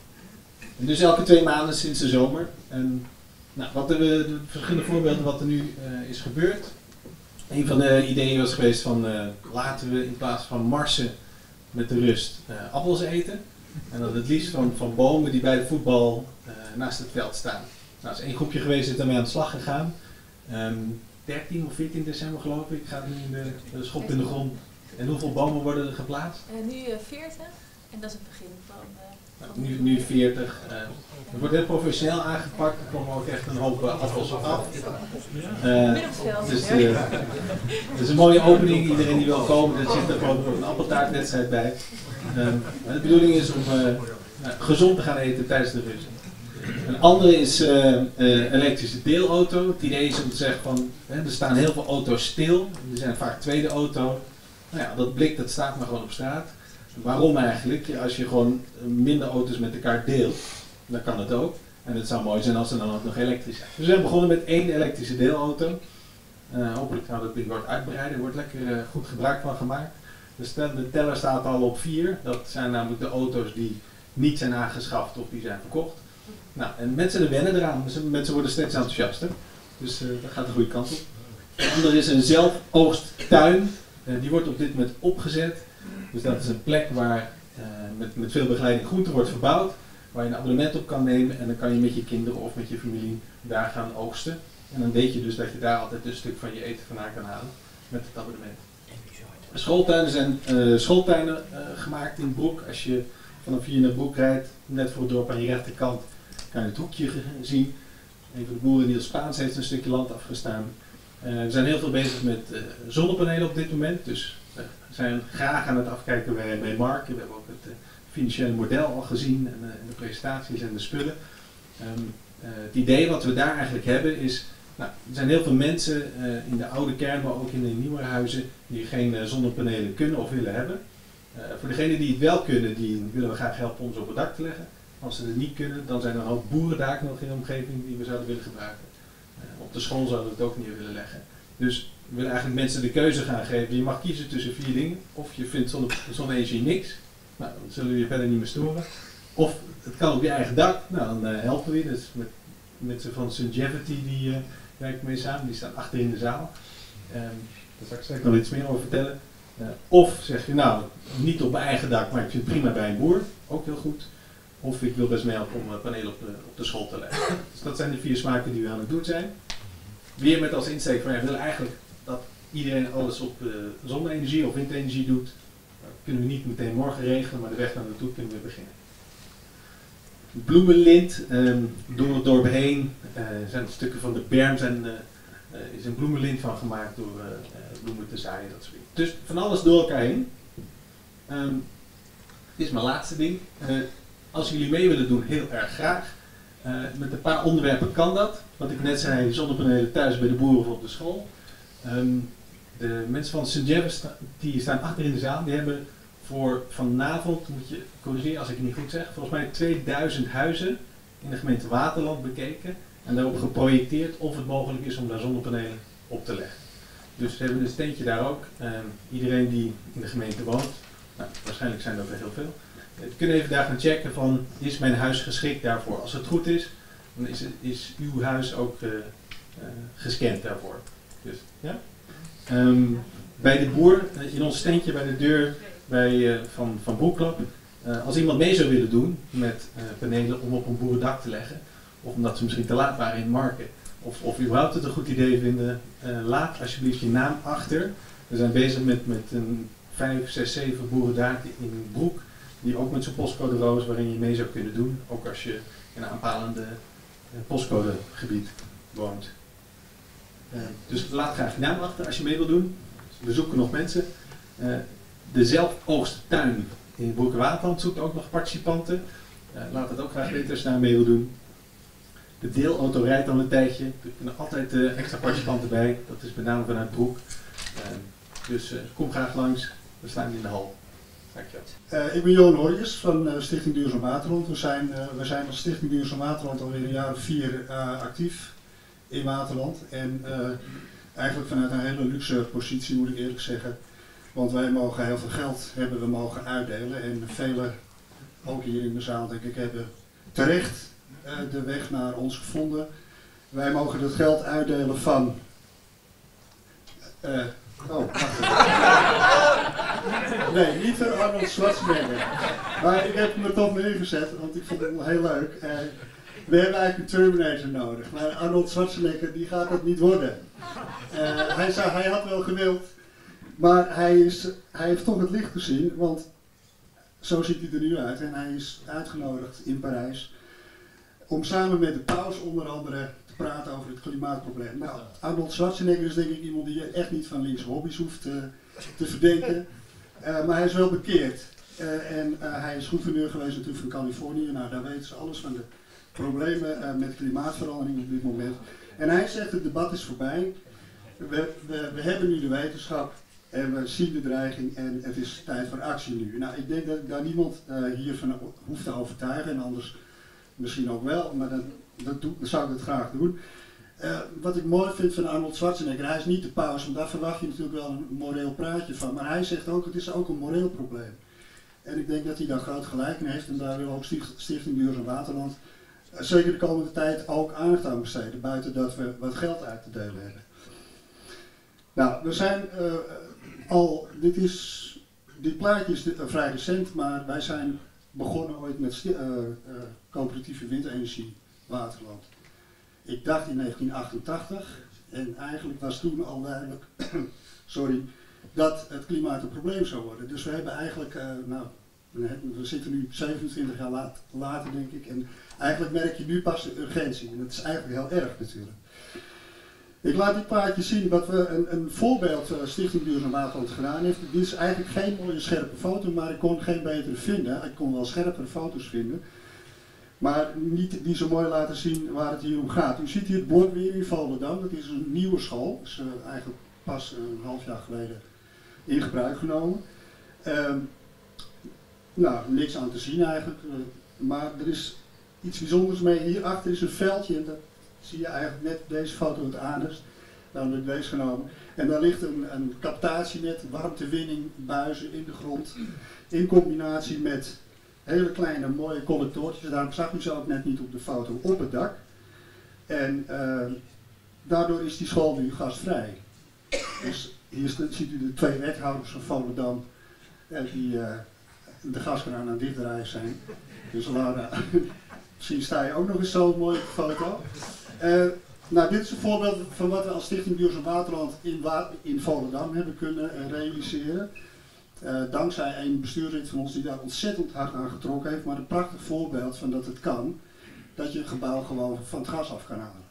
En dus elke twee maanden sinds de zomer. En, nou, wat er, de verschillende voorbeelden wat er nu uh, is gebeurd. Een van de ideeën was geweest van uh, laten we in plaats van marsen met de rust uh, appels eten. En dat het liefst van, van bomen die bij de voetbal uh, naast het veld staan. Nou, is één groepje geweest dat ermee aan de slag gegaan. Um, dertien of veertien december geloof ik gaat nu in de, de schop in de grond. En hoeveel bomen worden er geplaatst? Uh, nu uh, veertig en dat is het begin van... Uh, Nou, nu, nu veertig. Uh, het wordt heel professioneel aangepakt. Er komen ook echt een hoop uh, afvals op af. Uh, dus uh, het is een mooie opening. Iedereen die wil komen, er zit er gewoon een appeltaartwedstrijd bij. Uh, maar de bedoeling is om uh, uh, gezond te gaan eten tijdens de rust. Een andere is uh, uh, elektrische deelauto. Het idee is om te zeggen van, hè, er staan heel veel auto's stil. Er zijn vaak tweede auto. Nou ja, dat blik dat staat maar gewoon op straat. Waarom eigenlijk? Als je gewoon minder auto's met elkaar deelt, dan kan het ook. En het zou mooi zijn als ze dan ook nog elektrisch zijn. Dus we zijn begonnen met één elektrische deelauto. Uh, hopelijk gaan we dat binnenkort uitbreiden. Er wordt lekker uh, goed gebruik van gemaakt. Dus de teller staat al op vier. Dat zijn namelijk de auto's die niet zijn aangeschaft of die zijn verkocht. Nou, en mensen wennen eraan. Dus mensen worden steeds enthousiaster. Dus uh, dat gaat de goede kant op. De andere is een zelfoogsttuin. Uh, die wordt op dit moment opgezet. Dus dat is een plek waar uh, met, met veel begeleiding groente wordt verbouwd, waar je een abonnement op kan nemen en dan kan je met je kinderen of met je familie daar gaan oogsten. En dan weet je dus dat je daar altijd een stuk van je eten vandaan kan halen met het abonnement. Schooltuinen zijn uh, schooltuinen uh, gemaakt in Broek. Als je vanaf hier naar Broek rijdt, net voor het dorp aan je rechterkant, kan je het hoekje zien. Een van de boeren, Niels Spaans, heeft een stukje land afgestaan. Uh, we zijn heel veel bezig met uh, zonnepanelen op dit moment. Dus we zijn graag aan het afkijken bij, bij Mark. We hebben ook het uh, financiële model al gezien en, uh, en de presentaties en de spullen. Um, uh, het idee wat we daar eigenlijk hebben is, nou, er zijn heel veel mensen uh, in de oude kern, maar ook in de nieuwe huizen, die geen uh, zonnepanelen kunnen of willen hebben. Uh, voor degenen die het wel kunnen, die willen we graag helpen om ze op het dak te leggen. Als ze het niet kunnen, dan zijn er een hoop boerendaken nog in de omgeving die we zouden willen gebruiken. Uh, op de school zouden we het ook neer willen leggen. Dus we willen eigenlijk mensen de keuze gaan geven. Je mag kiezen tussen vier dingen. Of je vindt zonne- zonne-energie niks. Nou, dan zullen we je verder niet meer storen. Of het kan op je eigen dak. Nou, dan uh, helpen we je. Dus met mensen van Sungevity die uh, werken mee samen. Die staan achter in de zaal. Um, daar zal ik straks nog iets meer over vertellen. Uh, of zeg je nou, niet op mijn eigen dak, maar ik vind het prima bij een boer. Ook heel goed. Of ik wil best mee helpen om uh, panelen op de, op de school te leggen. Dus dat zijn de vier smaken die we aan het doen zijn. Weer met als insteek van ja, we willen eigenlijk dat iedereen alles op uh, zonne-energie of windenergie doet. Dat kunnen we niet meteen morgen regelen, maar de weg naar naartoe kunnen we beginnen. Bloemenlint, um, door het dorp heen uh, zijn stukken van de berm, zijn, uh, uh, is een bloemenlint van gemaakt door uh, uh, bloemen te zaaien, dat soort dingen. Dus van alles door elkaar heen. Um, dit is mijn laatste ding. Uh, als jullie mee willen doen, heel erg graag. Uh, met een paar onderwerpen kan dat. Wat ik net zei, zonnepanelen thuis bij de boeren of op de school. Um, de mensen van Sungevity die staan achter in de zaal. Die hebben voor vanavond, moet je corrigeren als ik het niet goed zeg, volgens mij tweeduizend huizen in de gemeente Waterland bekeken. En daarop geprojecteerd of het mogelijk is om daar zonnepanelen op te leggen. Dus we hebben een steentje daar ook. Um, iedereen die in de gemeente woont, nou, waarschijnlijk zijn dat er heel veel. We kunnen even daar gaan checken van, is mijn huis geschikt daarvoor? Als het goed is, dan is, het, is uw huis ook uh, uh, gescand daarvoor. Dus, ja? um, bij de boer, uh, in ons steentje bij de deur bij, uh, van, van Broekklap, uh, als iemand mee zou willen doen met uh, panelen om op een boerendak te leggen, of omdat ze misschien te laat waren in marken, of, of überhaupt het een goed idee vinden, uh, laat alsjeblieft je naam achter. We zijn bezig met, met een vijf, zes, zeven boerendaken in Broek, die ook met zo'n postcode roos waarin je mee zou kunnen doen, ook als je in een aanpalende uh, postcodegebied woont. Uh, dus laat graag je naam achter als je mee wil doen. We zoeken nog mensen. Uh, de zelfoogsttuin in Broek en Waterland zoekt ook nog participanten. Uh, laat het ook graag weten als je daar mee wil doen. De deelauto rijdt al een tijdje. Er kunnen altijd uh, extra participanten bij. Dat is met name vanuit Broek. Uh, dus uh, kom graag langs. We staan in de hal. Dankjewel. Uh, ik ben Johan Horjes van uh, Stichting Duurzaam Waterland. We zijn, uh, we zijn als Stichting Duurzaam Waterland alweer een jaar of vier uh, actief in Waterland. En uh, eigenlijk vanuit een hele luxe positie, moet ik eerlijk zeggen. Want wij mogen heel veel geld hebben we mogen uitdelen. En velen, ook hier in de zaal denk ik, hebben terecht uh, de weg naar ons gevonden. Wij mogen dat geld uitdelen van... Uh, oh, wacht even. Nee, niet voor Arnold Schwarzenegger. Maar ik heb hem er toch neergezet, want ik vond het wel heel leuk. Uh, we hebben eigenlijk een Terminator nodig. Maar Arnold Schwarzenegger, die gaat dat niet worden. Uh, hij, zei, hij had wel gewild, maar hij, is, hij heeft toch het licht gezien, want zo ziet hij er nu uit. En hij is uitgenodigd in Parijs om samen met de paus onder andere te praten over het klimaatprobleem. Nou, Arnold Schwarzenegger is denk ik iemand die je echt niet van linkse hobby's hoeft uh, te verdenken. Uh, maar hij is wel bekeerd. Uh, en uh, hij is gouverneur geweest natuurlijk van Californië. Nou, daar weten ze alles van de problemen uh, met klimaatverandering op dit moment. En hij zegt, het debat is voorbij. We, we, we hebben nu de wetenschap en we zien de dreiging en het is tijd voor actie nu. Nou, ik denk dat ik daar niemand uh, hiervan hoeft te overtuigen en anders misschien ook wel, maar dan, dat doe, dan zou ik dat graag doen. Uh, wat ik mooi vind van Arnold Schwarzenegger, hij is niet de paus, want daar verwacht je natuurlijk wel een moreel praatje van, maar hij zegt ook, het is ook een moreel probleem. En ik denk dat hij daar groot gelijk in heeft en daar wil ook Stichting Duurzaam Waterland uh, zeker de komende tijd ook aandacht aan besteden, buiten dat we wat geld uit te delen hebben. Nou, we zijn uh, al, dit is, dit plaatje is uh, vrij recent, maar wij zijn begonnen ooit met uh, uh, coöperatieve windenergie Waterland. Ik dacht in negentien achtentachtig en eigenlijk was toen al duidelijk, sorry, dat het klimaat een probleem zou worden. Dus we hebben eigenlijk, uh, nou, we zitten nu zevenentwintig jaar laat, later denk ik en eigenlijk merk je nu pas de urgentie en dat is eigenlijk heel erg natuurlijk. Ik laat dit plaatje zien wat we een, een voorbeeld uh, Stichting Duurzaam Waterland gedaan heeft. Dit is eigenlijk geen mooie scherpe foto, maar ik kon geen betere vinden. Ik kon wel scherpere foto's vinden, maar niet die zo mooi laten zien waar het hier om gaat. U ziet hier het bord weer in Volendam. Dat is een nieuwe school, dat is uh, eigenlijk pas een half jaar geleden in gebruik genomen. Uh, nou, niks aan te zien eigenlijk, uh, maar er is iets bijzonders mee. Hierachter is een veldje en dat zie je eigenlijk net deze foto het aanest. Dan heb ik deze genomen. En daar ligt een, een captatienet, warmtewinning, buizen in de grond. In combinatie met hele kleine mooie collectortjes. Daarom zag u ze ook net niet op de foto op het dak. En uh, daardoor is die school nu gasvrij. Dus hier ziet u de twee wethouders van Volendam uh, die uh, de gaskraan aan het dichtdraaien zijn. Dus Laura, misschien sta je ook nog eens zo mooi op de foto. Uh, nou, dit is een voorbeeld van wat we als Stichting Duurzaam Waterland in, Wa in Volendam hebben kunnen uh, realiseren. Uh, dankzij een bestuurslid van ons die daar ontzettend hard aan getrokken heeft, maar een prachtig voorbeeld van dat het kan, dat je een gebouw gewoon van het gas af kan halen.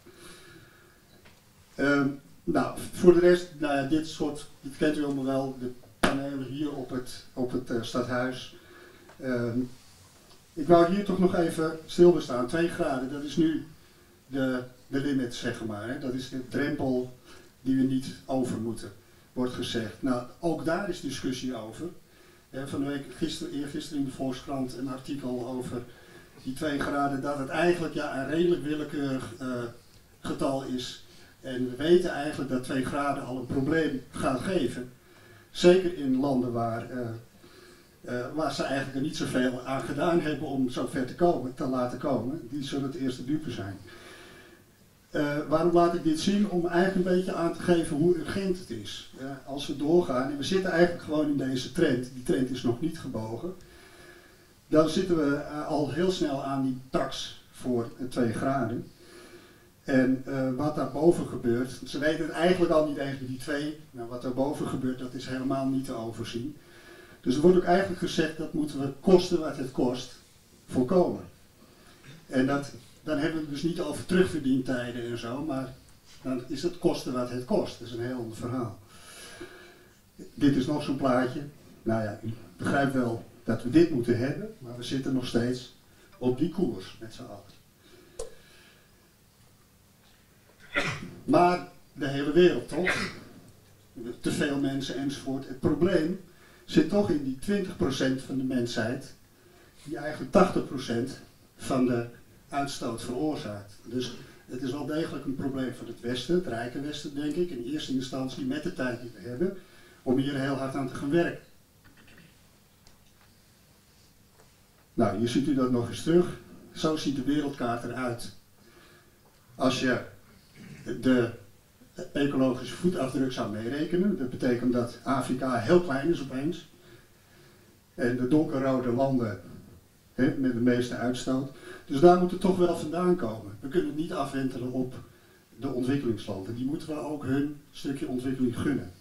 Uh, nou, voor de rest, nou ja, dit soort, dit kent u allemaal wel, de panelen hier op het, op het uh, stadhuis. Uh, ik wou hier toch nog even stilbestaan, twee graden, dat is nu de, de limit, zeg maar. Hè. Dat is de drempel die we niet over moeten, wordt gezegd. Nou, ook daar is discussie over. Hè, van de week, gisteren, eergisteren in de Volkskrant een artikel over die twee graden, dat het eigenlijk ja, een redelijk willekeurig uh, getal is. En we weten eigenlijk dat twee graden al een probleem gaat geven. Zeker in landen waar, uh, uh, waar ze eigenlijk er niet zoveel aan gedaan hebben om zo ver te komen, te laten komen. Die zullen het eerste dupe zijn. Uh, waarom laat ik dit zien? Om eigenlijk een beetje aan te geven hoe urgent het is. Uh, als we doorgaan, en we zitten eigenlijk gewoon in deze trend, die trend is nog niet gebogen, dan zitten we uh, al heel snel aan die tax voor uh, twee graden. En uh, wat daarboven gebeurt, ze weten het eigenlijk al niet eens met die twee, maar wat daarboven gebeurt, dat is helemaal niet te overzien. Dus er wordt ook eigenlijk gezegd, dat moeten we kosten wat het kost voorkomen. En dat... Dan hebben we het dus niet over terugverdientijden en zo, maar dan is het kosten wat het kost. Dat is een heel ander verhaal. Dit is nog zo'n plaatje. Nou ja, u begrijpt wel dat we dit moeten hebben, maar we zitten nog steeds op die koers met z'n allen. Maar de hele wereld toch? Te veel mensen enzovoort. Het probleem zit toch in die twintig procent van de mensheid die eigenlijk tachtig procent van de uitstoot veroorzaakt. Dus het is wel degelijk een probleem van het Westen, het rijke Westen denk ik, in eerste instantie met de tijd die we hebben, om hier heel hard aan te gaan werken. Nou, hier ziet u dat nog eens terug. Zo ziet de wereldkaart eruit. Als je de ecologische voetafdruk zou meerekenen, dat betekent dat Afrika heel klein is opeens. En de donkerrode landen he, met de meeste uitstoot. Dus daar moet het toch wel vandaan komen. We kunnen het niet afwentelen op de ontwikkelingslanden. Die moeten we ook hun stukje ontwikkeling gunnen.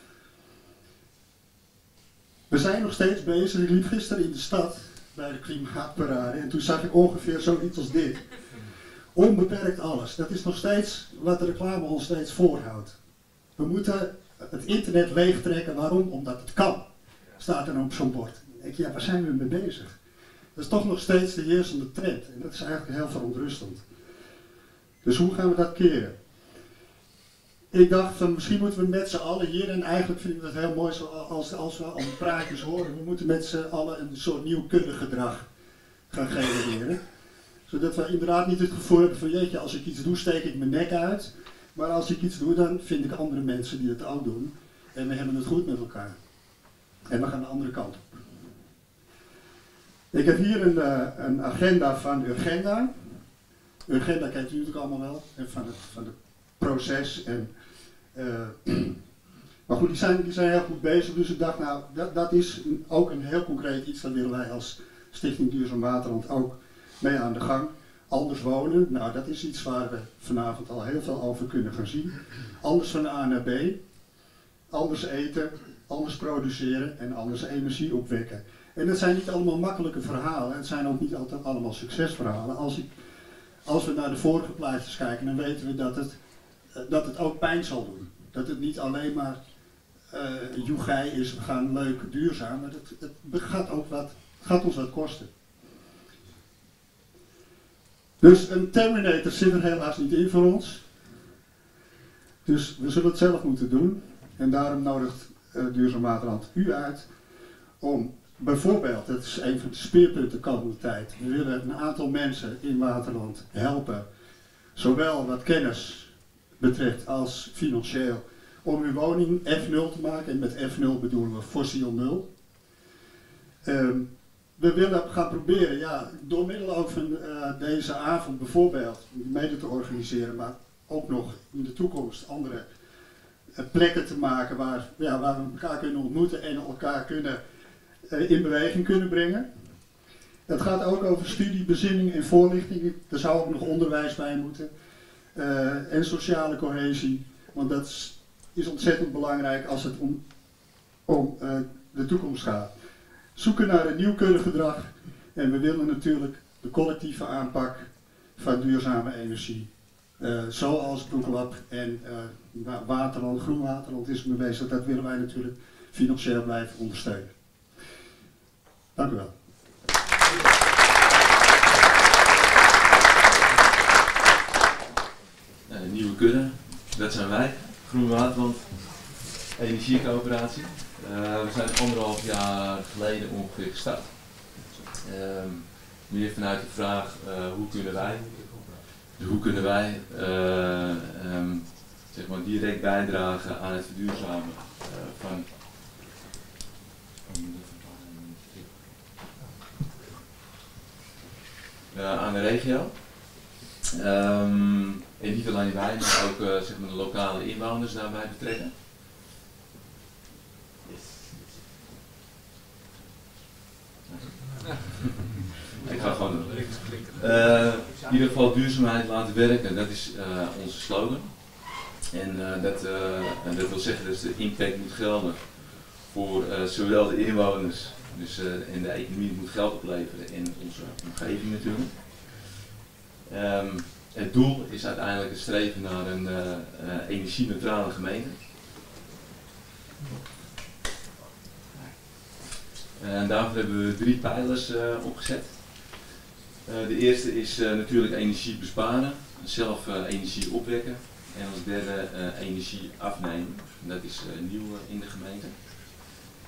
We zijn nog steeds bezig. Ik liep gisteren in de stad bij de klimaatparade en toen zag ik ongeveer zoiets als dit. Onbeperkt alles. Dat is nog steeds wat de reclame ons steeds voorhoudt. We moeten het internet leegtrekken. Waarom? Omdat het kan. Staat er op zo'n bord. Dan denk je, ja, waar zijn we mee bezig? Dat is toch nog steeds de heersende trend. En dat is eigenlijk heel verontrustend. Dus hoe gaan we dat keren? Ik dacht van misschien moeten we met z'n allen hier, en eigenlijk vind ik dat heel mooi als, als we al die praatjes horen, we moeten met z'n allen een soort nieuw kundegedrag gaan genereren. Zodat we inderdaad niet het gevoel hebben van jeetje, als ik iets doe steek ik mijn nek uit. Maar als ik iets doe dan vind ik andere mensen die het ook doen. En we hebben het goed met elkaar. En we gaan de andere kant op. Ik heb hier een, uh, een agenda van Urgenda. Urgenda kent u natuurlijk allemaal wel. En van het, van het proces. En, uh, maar goed, die zijn, die zijn heel goed bezig. Dus ik dacht, nou, dat, dat is ook een heel concreet iets. Dat willen wij als Stichting Duurzaam Waterland ook mee aan de gang. Anders wonen, nou dat is iets waar we vanavond al heel veel over kunnen gaan zien. Anders van A naar B. Anders eten, anders produceren en anders energie opwekken. En dat zijn niet allemaal makkelijke verhalen. Het zijn ook niet altijd allemaal succesverhalen. Als, ik, als we naar de vorige plaatjes kijken, dan weten we dat het, dat het ook pijn zal doen. Dat het niet alleen maar uh, joegij is, we gaan leuk, duurzaam. Maar het, het gaat ook wat, gaat ons wat kosten. Dus een Terminator zit er helaas niet in voor ons. Dus we zullen het zelf moeten doen. En daarom nodigt uh, Duurzaam Waterland u uit om bijvoorbeeld, dat is een van de speerpunten de komende tijd, we willen een aantal mensen in Waterland helpen, zowel wat kennis betreft als financieel, om hun woning F nul te maken. En met F nul bedoelen we fossiel nul. Um, We willen gaan proberen, ja, door middel ook van uh, deze avond bijvoorbeeld, mede te organiseren, maar ook nog in de toekomst andere uh, plekken te maken waar, ja, waar we elkaar kunnen ontmoeten en elkaar kunnen, uh, in beweging kunnen brengen. Het gaat ook over studie, bezinning en voorlichting. Er zou ook nog onderwijs bij moeten. Uh, en sociale cohesie, want dat is, is ontzettend belangrijk als het om, om uh, de toekomst gaat. Zoeken naar een nieuw kundegedrag en we willen natuurlijk de collectieve aanpak van duurzame energie. Uh, zoals Broeklab en uh, Waterland, Groen Waterland is mee bezig. Dat willen wij natuurlijk financieel blijven ondersteunen. Dank u wel. Nou, een nieuwe kudde, dat zijn wij, Groen Waterland, energiecoöperatie. Uh, we zijn anderhalf jaar geleden ongeveer gestart. Um, meer vanuit de vraag uh, hoe kunnen wij, dus hoe kunnen wij uh, um, zeg maar direct bijdragen aan het verduurzamen uh, van uh, aan de regio. Um, en niet alleen wij, maar ook uh, zeg maar de lokale inwoners daarbij betrekken. Ik ga gewoon doen. Uh, in ieder geval duurzaamheid laten werken, dat is uh, onze slogan. En uh, dat, uh, dat wil zeggen dat de impact moet gelden voor uh, zowel de inwoners, dus, uh, en de economie moet geld opleveren en onze omgeving natuurlijk. Um, het doel is uiteindelijk het streven naar een uh, uh, energie-neutrale gemeente. En daarvoor hebben we drie pijlers uh, opgezet. Uh, de eerste is uh, natuurlijk energie besparen, zelf uh, energie opwekken. En als derde uh, energie afnemen. En dat is uh, nieuw uh, in de gemeente.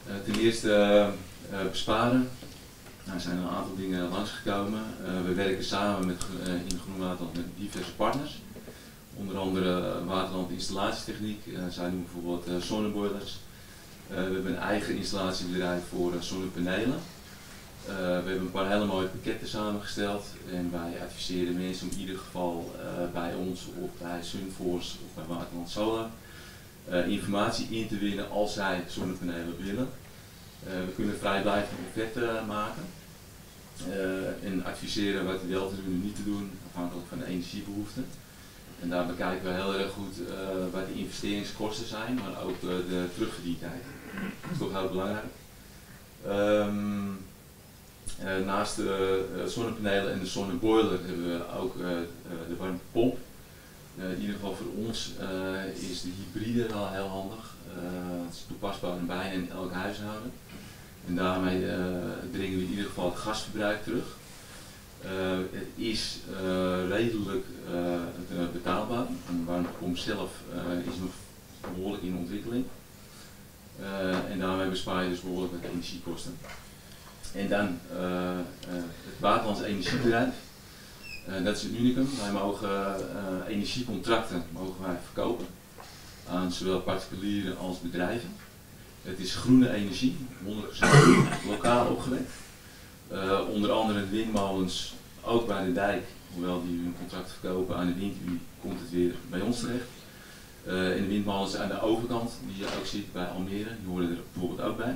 Uh, ten eerste uh, besparen. Nou, er zijn een aantal dingen langsgekomen. Uh, we werken samen met, uh, in Groen Waterland met diverse partners. Onder andere uh, Waterland Installatietechniek. Uh, zij doen bijvoorbeeld uh, zonneboilers. Uh, we hebben een eigen installatiebedrijf voor uh, zonnepanelen. Uh, we hebben een paar hele mooie pakketten samengesteld en wij adviseren mensen om in ieder geval uh, bij ons of bij Sunforce of bij Waterland Solar uh, informatie in te winnen als zij zonnepanelen willen. Uh, we kunnen vrijblijvende offerte maken uh, en adviseren wat wel te doen en niet te doen afhankelijk van de energiebehoeften. En daar bekijken we heel erg goed uh, wat de investeringskosten zijn, maar ook uh, de terugverdientijd. Dat is toch heel belangrijk. Um, Uh, naast de uh, zonnepanelen en de zonneboiler hebben we ook uh, uh, de warmtepomp. Uh, in ieder geval voor ons uh, is de hybride wel heel handig. Uh, het is toepasbaar in bijna in elk huishouden. En daarmee uh, dringen we in ieder geval het gasverbruik terug. Uh, het is uh, redelijk uh, betaalbaar. De warmtepomp zelf uh, is nog behoorlijk in ontwikkeling. Uh, en daarmee bespaar je dus behoorlijk wat energiekosten. En dan uh, uh, het Waterlands Energiebedrijf. Uh, dat is een unicum. Wij mogen uh, energiecontracten mogen wij verkopen aan zowel particulieren als bedrijven. Het is groene energie, honderd procent lokaal opgewekt. Uh, onder andere windmolens, ook bij de dijk, hoewel die hun contract verkopen aan de windunie, komt het weer bij ons terecht. Uh, en de windmolens aan de overkant, die je ook ziet bij Almere, die horen er bijvoorbeeld ook bij.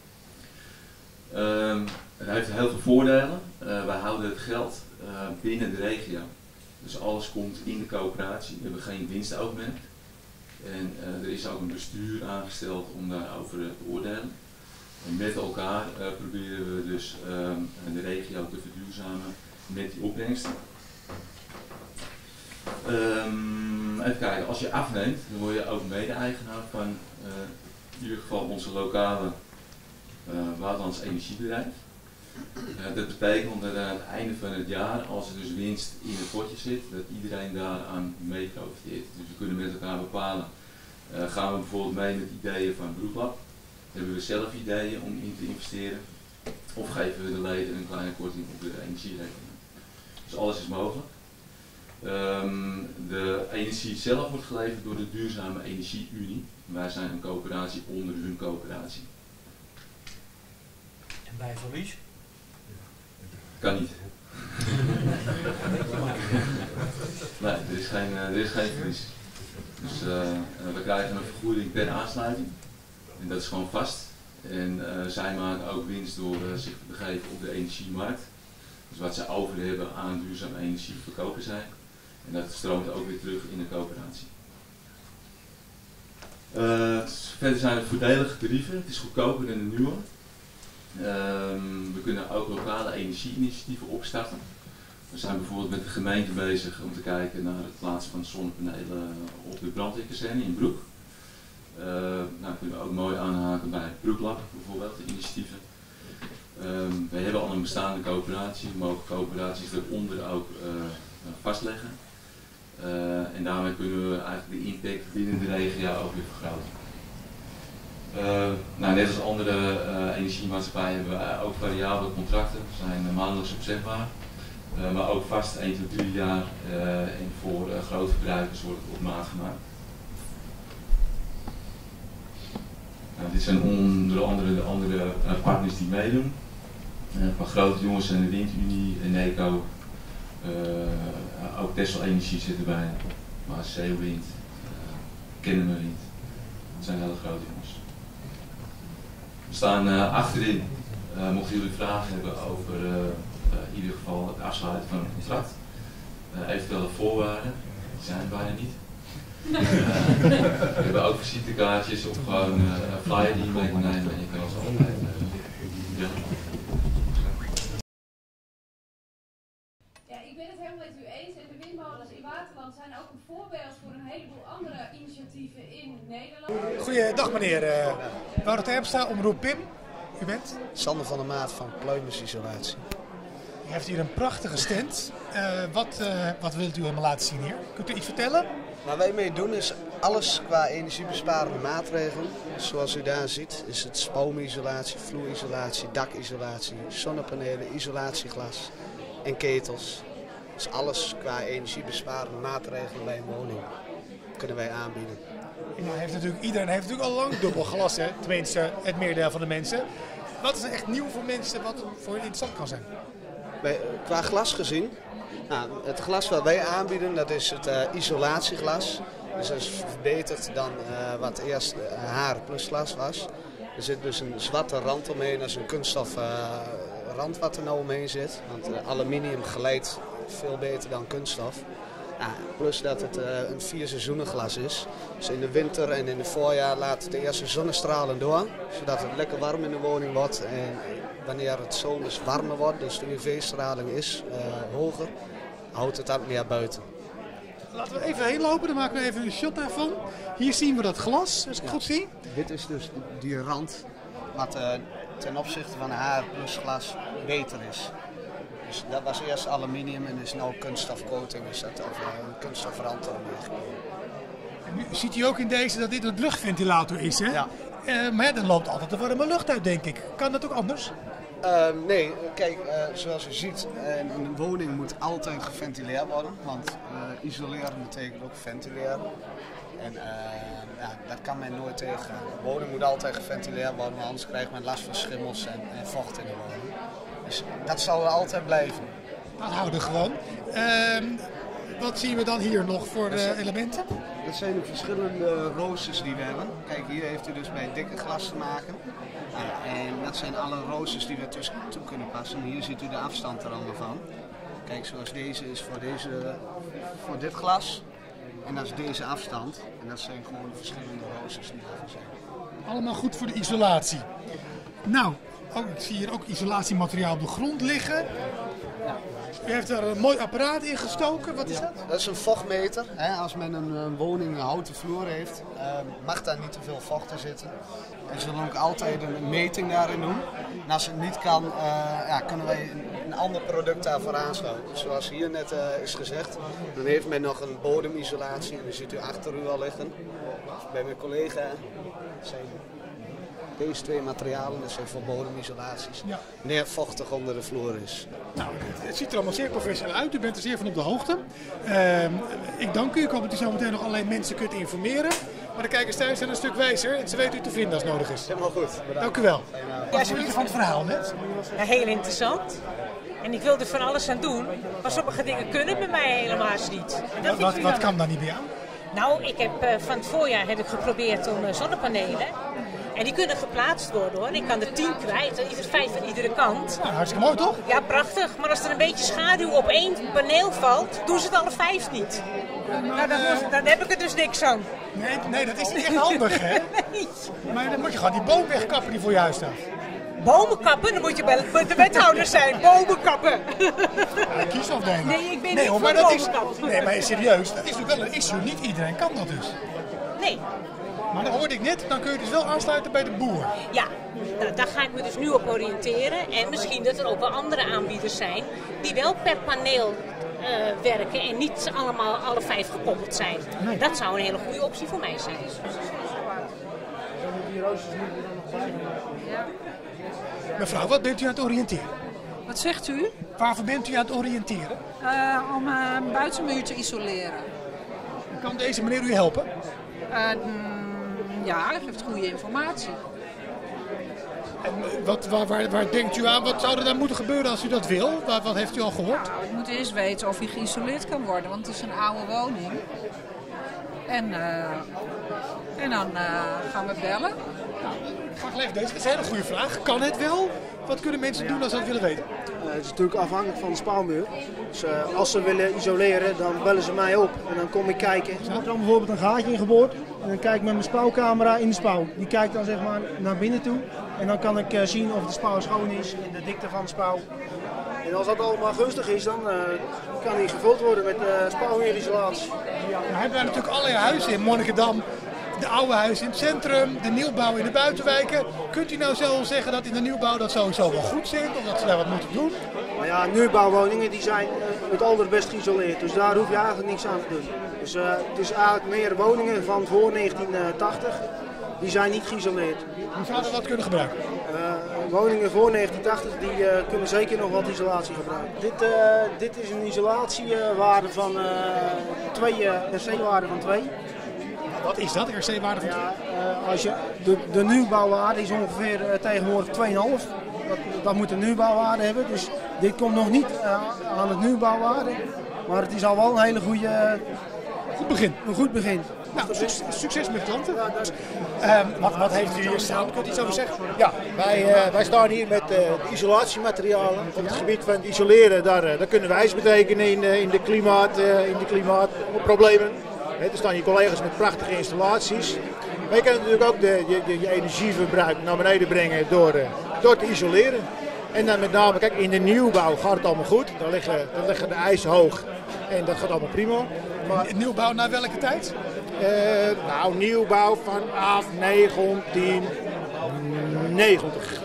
Um, het heeft heel veel voordelen. Uh, wij houden het geld uh, binnen de regio. Dus alles komt in de coöperatie. We hebben geen winstoogmerk. En uh, er is ook een bestuur aangesteld om daarover te oordelen. En met elkaar uh, proberen we dus um, de regio te verduurzamen met die opbrengsten. Um, even kijken, als je afneemt, dan word je ook mede-eigenaar van uh, in ieder geval onze lokale Uh, Waterlands Energiebedrijf. Uh, dat betekent dat aan het einde van het jaar, als er dus winst in het potje zit, dat iedereen daaraan mee profiteert. Dus we kunnen met elkaar bepalen, uh, gaan we bijvoorbeeld mee met ideeën van Broeklab, hebben we zelf ideeën om in te investeren, of geven we de leden een kleine korting op de energierekening. Dus alles is mogelijk. Um, de energie zelf wordt geleverd door de Duurzame Energie Unie. Wij zijn een coöperatie onder hun coöperatie. Bij verlies? Kan niet. Nee, er is geen, er is geen verlies. Dus uh, we krijgen een vergoeding per aansluiting. En dat is gewoon vast. En uh, zij maken ook winst door uh, zich te begeven op de energiemarkt. Dus wat ze over hebben aan duurzame energie verkopen zij. En dat stroomt ook weer terug in de coöperatie. Uh, verder zijn er voordelige tarieven. Het is goedkoper dan de nieuwe. Um, we kunnen ook lokale energie-initiatieven opstarten. We zijn bijvoorbeeld met de gemeente bezig om te kijken naar het plaatsen van zonnepanelen op de brandweerkazerne in Broek. Uh, nou, kunnen we ook mooi aanhaken bij Broeklab bijvoorbeeld, de initiatieven. Um, we hebben al een bestaande coöperatie, we mogen coöperaties daaronder ook uh, vastleggen. Uh, en daarmee kunnen we eigenlijk de impact binnen de regio ook weer vergroten. Uh, nou, net als andere uh, energiemaatschappijen hebben we ook variabele contracten, die zijn uh, maandelijks opzegbaar, uh, maar ook vast één tot drie jaar uh, en voor uh, grote verbruikers wordt het op maat gemaakt. Nou, dit zijn onder andere de andere uh, partners die meedoen. Uh, van grote jongens zijn de Windunie, Eneco, uh, ook Tesla Energie zit erbij, maar Zeewind, uh, Kennemerwind, dat zijn hele grote jongens. We staan uh, achterin, uh, mochten jullie vragen hebben over uh, uh, in ieder geval het afsluiten van een contract. Uh, eventuele voorwaarden, die zijn er bijna niet. Uh, we hebben ook visitekaartjes of gewoon uh, een flyer die je mee kan nemen en je kan ons altijd uh, bellen. Ja, ik ben het helemaal met u eens en de windmolens in Waterland zijn ook een voorbeeld voor een heleboel andere initiatieven in Nederland. Goeiedag meneer. Uh, Wouter Terpstra, omroep Pim. U bent? Sander van der Maat van Pleumisisolatie. U heeft hier een prachtige stand. Uh, wat, uh, wat wilt u helemaal laten zien hier? Kunt u iets vertellen? Waar wij mee doen is alles qua energiebesparende maatregelen. Zoals u daar ziet is het spouwmisolatie, vloerisolatie, dakisolatie, zonnepanelen, isolatieglas en ketels. Dus alles qua energiebesparende maatregelen bij een woning kunnen wij aanbieden. En dan heeft natuurlijk, iedereen heeft natuurlijk al lang dubbel glas, hè? Tenminste het meerdeel van de mensen. Wat is er echt nieuw voor mensen wat voor hen interessant kan zijn? Bij, qua glas gezien, nou, het glas wat wij aanbieden dat is het uh, isolatieglas. Dus dat is verbeterd dan uh, wat eerst uh, haar plus glas was. Er zit dus een zwarte rand omheen, dat is een kunststof uh, rand wat er nou omheen zit. Want uh, aluminium glijdt veel beter dan kunststof. Ja, plus dat het uh, een vier seizoenen glas is. Dus in de winter en in het voorjaar laat het de eerste zonnestralen door. Zodat het lekker warm in de woning wordt. En wanneer het zomers warmer wordt, dus de U V-straling is uh, hoger, houdt het dat meer buiten. Laten we even heen lopen, dan maken we even een shot daarvan. Hier zien we dat glas, als ik het goed zie. Dit is dus die rand wat uh, ten opzichte van haar plus glas beter is. Dus dat was eerst aluminium en is nu kunststofcoating, is dat of een kunststofrand eromheen gekomen. En nu ziet u ook in deze dat dit een luchtventilator is, hè? Ja. Uh, maar ja, dan loopt altijd de warme lucht uit, denk ik. Kan dat ook anders? Uh, nee, kijk, uh, zoals u ziet, uh, een woning moet altijd geventileerd worden. Want uh, isoleren betekent ook ventileren. En uh, ja, dat kan men nooit tegen. Een woning moet altijd geventileerd worden, want anders krijgt men last van schimmels en, en vocht in de woning. Dus dat zal er altijd blijven. Dat houden we gewoon. Uh, wat zien we dan hier nog voor de elementen? Dat zijn de verschillende roosters die we hebben. Kijk, hier heeft u dus bij dikke glas te maken. Ja, en dat zijn alle roosters die we tussen toe kunnen passen. Hier ziet u de afstand er allemaal van. Kijk, zoals deze is voor, deze, voor dit glas. En dat is deze afstand. En dat zijn gewoon verschillende roosters die ervan zijn. Allemaal goed voor de isolatie. Nou, oh, ik zie hier ook isolatiemateriaal op de grond liggen. Ja. U heeft daar een mooi apparaat in gestoken. Wat is ja, dat? Dat is een vochtmeter. Hè. Als men een, een woning een houten vloer heeft, uh, mag daar niet te veel vocht in zitten. We zullen ook altijd een meting daarin doen. En als het niet kan, uh, ja, kunnen wij een, een ander product daarvoor aansluiten. Zoals hier net uh, is gezegd, dan heeft men nog een bodemisolatie. En die ziet u achter u al liggen. Bij mijn collega zijn deze twee materialen, dat zijn voor bodemisolaties, ja. meer vochtig onder de vloer is. Nou, het ziet er allemaal zeer professioneel uit. U bent er zeer van op de hoogte. Uh, ik dank u. Ik hoop dat u zo meteen nog allerlei mensen kunt informeren. Maar de kijkers thuis zijn een stuk wijzer en ze weten u te vinden als het nodig is. Helemaal goed. Bedankt. Dank u wel. Wat vond je van het verhaal net? Ja, heel interessant. En ik wilde van alles aan doen, maar sommige dingen kunnen bij mij helemaal niet. En dat wat wat kan dan niet bij jou? Nou, ik heb, uh, van het voorjaar heb ik geprobeerd om uh, zonnepanelen. En die kunnen geplaatst worden hoor. Ik kan er tien kwijt, dan is het vijf aan iedere kant. Nou, hartstikke mooi toch? Ja, prachtig. Maar als er een beetje schaduw op één paneel valt, doen ze het alle vijf niet. Maar, nou, dan, uh, dan heb ik er dus niks aan. Nee, nee, dat is niet echt handig hè? Nee. Maar dan moet je gewoon die boom wegkappen die voor je huis staat. Bomen kappen? Dan moet je bij de wethouder zijn. Bomen kappen. Ja, kiesafdeling. Nee, ik ben nee, niet hoor, voor maar dat is, bomen nee, maar serieus, dat is natuurlijk wel een issue. Niet iedereen kan dat dus. Nee. Maar dan hoorde ik net, dan kun je dus wel aansluiten bij de boer. Ja, nou, daar ga ik me dus nu op oriënteren. En misschien dat er ook wel andere aanbieders zijn die wel per paneel uh, werken en niet allemaal alle vijf gekoppeld zijn. Nee. Dat zou een hele goede optie voor mij zijn. Mevrouw, wat bent u aan het oriënteren? Wat zegt u? Waarvoor bent u aan het oriënteren? Uh, om uh, een buitenmuur te isoleren. Kan deze meneer u helpen? Uh, mm, ja, hij geeft goede informatie. En wat, waar, waar, waar denkt u aan? Wat zou er dan moeten gebeuren als u dat wil? Wat, wat heeft u al gehoord? Nou, ik moet eerst weten of hij geïsoleerd kan worden, want het is een oude woning. En, uh, en dan uh, gaan we bellen. Nou, vraag even deze. Dat is een hele goede vraag. Kan het wel? Wat kunnen mensen doen als ze dat willen weten? Uh, het is natuurlijk afhankelijk van de spouwmuur. Dus uh, als ze willen isoleren, dan bellen ze mij op en dan kom ik kijken. Er wordt dan bijvoorbeeld een gaatje ingeboord en dan kijk ik met mijn spouwcamera in de spouw. Die kijkt dan zeg maar naar binnen toe en dan kan ik uh, zien of de spouw schoon is en de dikte van de spouw. En als dat allemaal gunstig is, dan uh, kan die gevuld worden met uh, spouwmuurisolatie. Ja, we hebben natuurlijk allerlei huizen in Monnikendam. De oude huizen in het centrum, de nieuwbouw in de buitenwijken. Kunt u nou zo zeggen dat in de nieuwbouw dat sowieso wel goed zit of dat ze daar wat moeten doen? Nou ja, nieuwbouwwoningen die zijn uh, het allerbest geïsoleerd, dus daar hoef je eigenlijk niks aan te doen. Dus Dus uh, het is eigenlijk meer woningen van voor negentien tachtig. Die zijn niet geïsoleerd. Hoe zouden we dat kunnen gebruiken? Uh, woningen voor negentien tachtig die, uh, kunnen zeker nog wat isolatie gebruiken. Dit, uh, dit is een isolatiewaarde van uh, twee, uh, R C-waarde van twee. Wat is dat, R C-waarde van twee? Ja, uh, als je, de, de nieuwbouwwaarde is ongeveer uh, tegenwoordig twee komma vijf. Dat, dat moet een nieuwbouwwaarde hebben. Dus dit komt nog niet uh, aan het nieuwbouwwaarde. Maar het is al wel een hele goede... Uh, goed begin. Een goed begin. Nou, succes, succes met klanten. Ja, um, wat, wat heeft u hier staan? Kunt u iets over zeggen? Ja, wij, uh, wij staan hier met uh, de isolatiematerialen. Op het gebied van het isoleren, daar, uh, daar kunnen wij iets betekenen in, uh, in de klimaat, uh, in de klimaatproblemen. He, er staan hier collega's met prachtige installaties. Maar je kan natuurlijk ook de, je, je, je energieverbruik naar beneden brengen door, uh, door te isoleren. En dan met name, kijk, in de nieuwbouw gaat het allemaal goed. Daar liggen, daar liggen de eisen hoog en dat gaat allemaal prima. Maar nieuwbouw naar welke tijd? Uh, nou, nieuwbouw vanaf negentien negentig.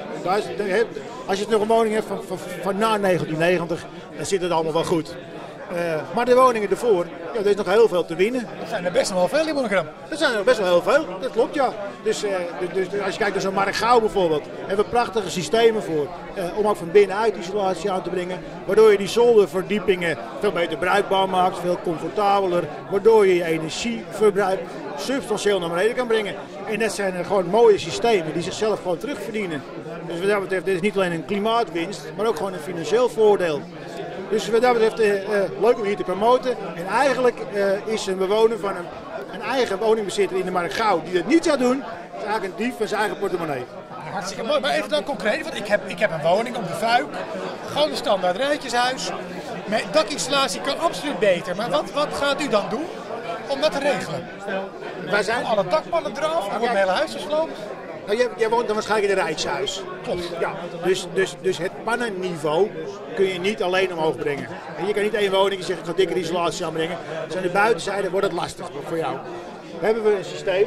Als je nog een woning hebt van, van, van na negentien negentig, dan zit het allemaal wel goed. Uh, maar de woningen ervoor, ja, er is nog heel veel te winnen. Er zijn er best wel veel in Monnikendam. Er zijn er best wel heel veel, dat klopt ja. Dus, uh, dus, dus als je kijkt naar zo'n Mark Gouw bijvoorbeeld, hebben we prachtige systemen voor. Uh, om ook van binnenuit isolatie aan te brengen. Waardoor je die zolderverdiepingen veel beter bruikbaar maakt, veel comfortabeler. Waardoor je je energieverbruik substantieel naar beneden kan brengen. En dat zijn er gewoon mooie systemen die zichzelf gewoon terugverdienen. Dus wat dat betreft, dit is niet alleen een klimaatwinst, maar ook gewoon een financieel voordeel. Dus wat dat betreft uh, uh, leuk om hier te promoten. En eigenlijk uh, is een bewoner van een, een eigen woningbezitter in de Mark Gouw die dat niet zou doen, is eigenlijk een dief van zijn eigen portemonnee. Hartstikke mooi, maar even dan concreet, want ik heb, ik heb een woning op de Vuik, gewoon een standaard rijtjeshuis. Met dakinstallatie kan absoluut beter, maar wat, wat gaat u dan doen om dat te regelen? Wij zijn alle dakpannen eraf, dan wordt mijn hele huis gesloopt. Nou, jij, jij woont dan waarschijnlijk in een rijtjeshuis. Klopt. Ja, dus, dus, dus het pannenniveau kun je niet alleen omhoog brengen. En je kan niet één woning zeggen, ik ga dikke isolatie aanbrengen. Dus aan de buitenzijde wordt het lastig voor jou. Dan hebben we een systeem.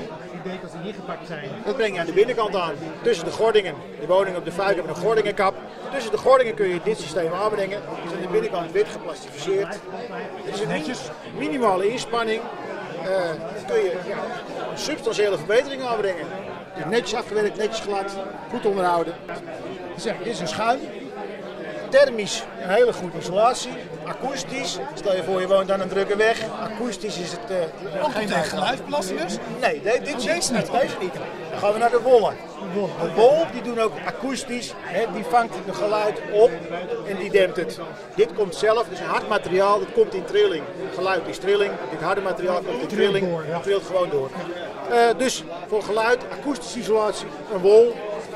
Dat breng je aan de binnenkant aan. Tussen de gordingen. De woningen op de Vuik hebben een gordingenkap. Tussen de gordingen kun je dit systeem aanbrengen. Die is aan de binnenkant wit geplastificeerd. Het is een netjes, minimale inspanning. Uh, kun je ja, substantiële verbeteringen aanbrengen. Dus netjes afgewerkt, netjes glad, goed onderhouden. Zeg, dit is een schuim. Thermisch een hele goede isolatie. Akoestisch, stel je voor je woont aan een drukke weg. Akoestisch is het... Uh, Ook geen geluidsbelasting dus? Nee, dit, dit oh, deze niet. Deze niet. Dan gaan we naar de wollen. De wol die doen ook akoestisch, hè, die vangt het geluid op en die dempt het. Dit komt zelf, dus een hard materiaal, dat komt in trilling. Geluid is trilling, dit harde materiaal komt in trilling, het trilt gewoon door. Uh, dus voor geluid, akoestische isolatie, een wol,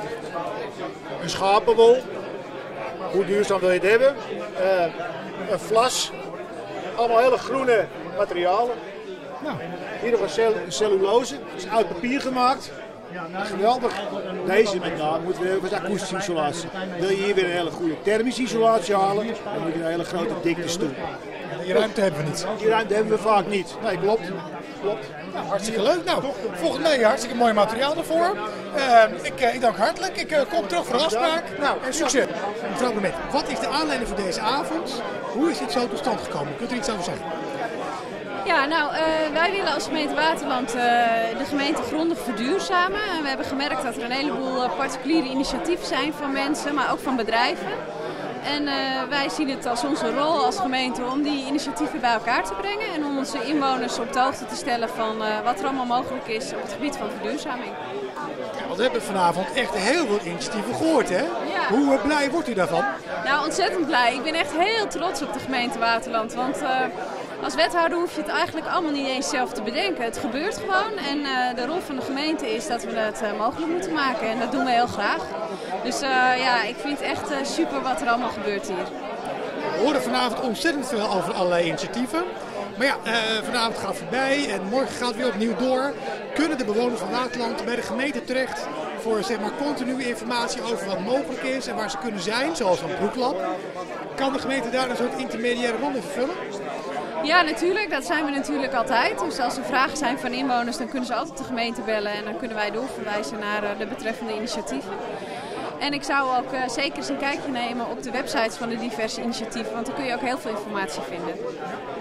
een schapenwol. Hoe duurzaam wil je het hebben? Uh, een vlas, allemaal hele groene materialen. Nou, hier nog een cell cellulose, dat is uit papier gemaakt. Geweldig. Deze met name moeten we hebben als akoestische isolatie. Wil je hier weer een hele goede thermische isolatie halen, dan moet je een hele grote dikte doen. Die ruimte hebben we niet. Die ruimte hebben we vaak niet. Nee, klopt. klopt. Nou, hartstikke leuk. Nou, volgende week hartstikke mooi materiaal ervoor. Uh, ik, uh, ik dank hartelijk. Ik uh, kom terug voor de afspraak. Nou, en succes. Mevrouw Bromet, wat is de aanleiding voor deze avond? Hoe is dit zo tot stand gekomen? Kunt u iets over zeggen? Ja, nou, uh, wij willen als gemeente Waterland uh, de gemeente grondig verduurzamen. En we hebben gemerkt dat er een heleboel uh, particuliere initiatieven zijn van mensen, maar ook van bedrijven. En uh, wij zien het als onze rol als gemeente om die initiatieven bij elkaar te brengen. En om onze inwoners op de hoogte te stellen van uh, wat er allemaal mogelijk is op het gebied van verduurzaming. Ja, want we hebben vanavond echt heel veel initiatieven gehoord, hè? Ja. Hoe uh, blij wordt u daarvan? Nou, ontzettend blij. Ik ben echt heel trots op de gemeente Waterland. Want uh, als wethouder hoef je het eigenlijk allemaal niet eens zelf te bedenken. Het gebeurt gewoon en uh, de rol van de gemeente is dat we het uh, mogelijk moeten maken. En dat doen we heel graag. Dus uh, ja, ik vind het echt uh, super wat er allemaal gebeurt hier. We horen vanavond ontzettend veel over allerlei initiatieven. Maar ja, uh, vanavond gaat voorbij en morgen gaat het weer opnieuw door. Kunnen de bewoners van Waterland bij de gemeente terecht voor zeg maar, continue informatie over wat mogelijk is en waar ze kunnen zijn, zoals een broeklab? Kan de gemeente daar een soort intermediaire rol in vervullen? Ja, natuurlijk. Dat zijn we natuurlijk altijd. Dus als er vragen zijn van inwoners, dan kunnen ze altijd de gemeente bellen en dan kunnen wij doorverwijzen naar uh, de betreffende initiatieven. En ik zou ook uh, zeker eens een kijkje nemen op de websites van de diverse initiatieven, want daar kun je ook heel veel informatie vinden.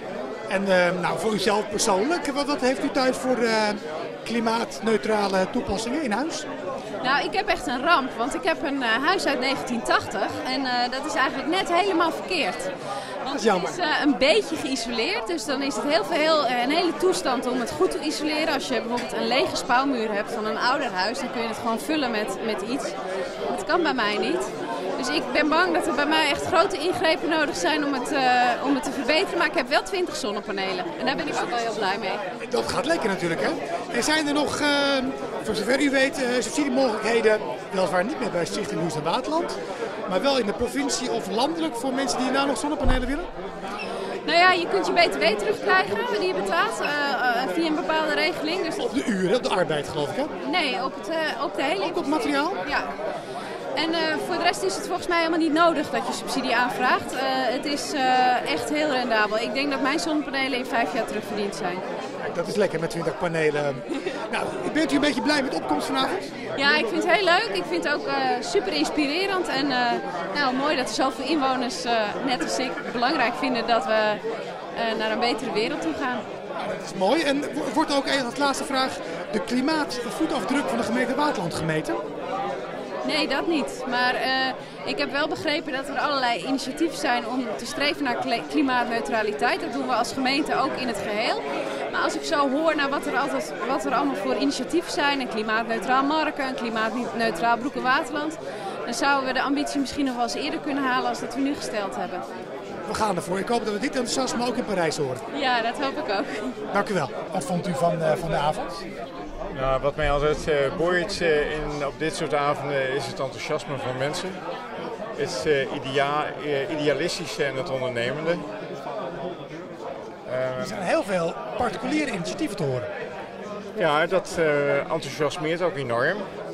En uh, nou, voor uzelf persoonlijk, wat, wat heeft u thuis voor uh, klimaatneutrale toepassingen in huis? Nou, ik heb echt een ramp, want ik heb een uh, huis uit negentien tachtig en uh, dat is eigenlijk net helemaal verkeerd. Want het is uh, een beetje geïsoleerd, dus dan is het heel veel, een hele toestand om het goed te isoleren. Als je bijvoorbeeld een lege spouwmuur hebt van een ouder huis, dan kun je het gewoon vullen met, met iets. Dat kan bij mij niet. Dus ik ben bang dat er bij mij echt grote ingrepen nodig zijn om het, uh, om het te verbeteren. Maar ik heb wel twintig zonnepanelen en daar ben ik ook wel heel blij mee. Dat gaat lekker natuurlijk, hè? En zijn er nog, uh, voor zover u weet, uh, subsidiemogelijkheden, weliswaar niet meer bij Stichting Huis en Waterland, maar wel in de provincie of landelijk voor mensen die nou nog zonnepanelen willen? Nou ja, je kunt je B T W terugkrijgen die je betaalt uh, uh, via een bepaalde regeling. Dus op de uren, op de arbeid geloof ik, hè? Nee, op, het, uh, op de hele... Ook op het materiaal? Ja. En uh, voor de rest is het volgens mij helemaal niet nodig dat je subsidie aanvraagt. Uh, het is uh, echt heel rendabel. Ik denk dat mijn zonnepanelen in vijf jaar terugverdiend zijn. Dat is lekker met twintig panelen. Nou, bent u een beetje blij met de opkomst vanavond? Ja, ik vind het heel leuk. Ik vind het ook uh, super inspirerend. En uh, nou, mooi dat er zoveel inwoners, uh, net als ik, belangrijk vinden dat we uh, naar een betere wereld toe gaan. Dat is mooi. En wordt ook even als laatste vraag de klimaatvoetafdruk van de gemeente Waterland gemeten? Nee, dat niet. Maar uh, ik heb wel begrepen dat er allerlei initiatieven zijn om te streven naar klimaatneutraliteit. Dat doen we als gemeente ook in het geheel. Maar als ik zo hoor naar wat er, altijd, wat er allemaal voor initiatieven zijn, een klimaatneutraal Marken, een klimaatneutraal Broek en Waterland, dan zouden we de ambitie misschien nog wel eens eerder kunnen halen als dat we nu gesteld hebben. We gaan ervoor. Ik hoop dat we dit enthousiasme ook in Parijs horen. Ja, dat hoop ik ook. Dank u wel. Wat vond u van, uh, van de avond? Nou, wat mij altijd uh, boeit uh, in, op dit soort avonden is het enthousiasme van mensen. Het uh, idea, uh, idealistische en het ondernemende. Uh, er zijn heel veel particuliere initiatieven te horen. Ja, dat uh, enthousiasmeert ook enorm.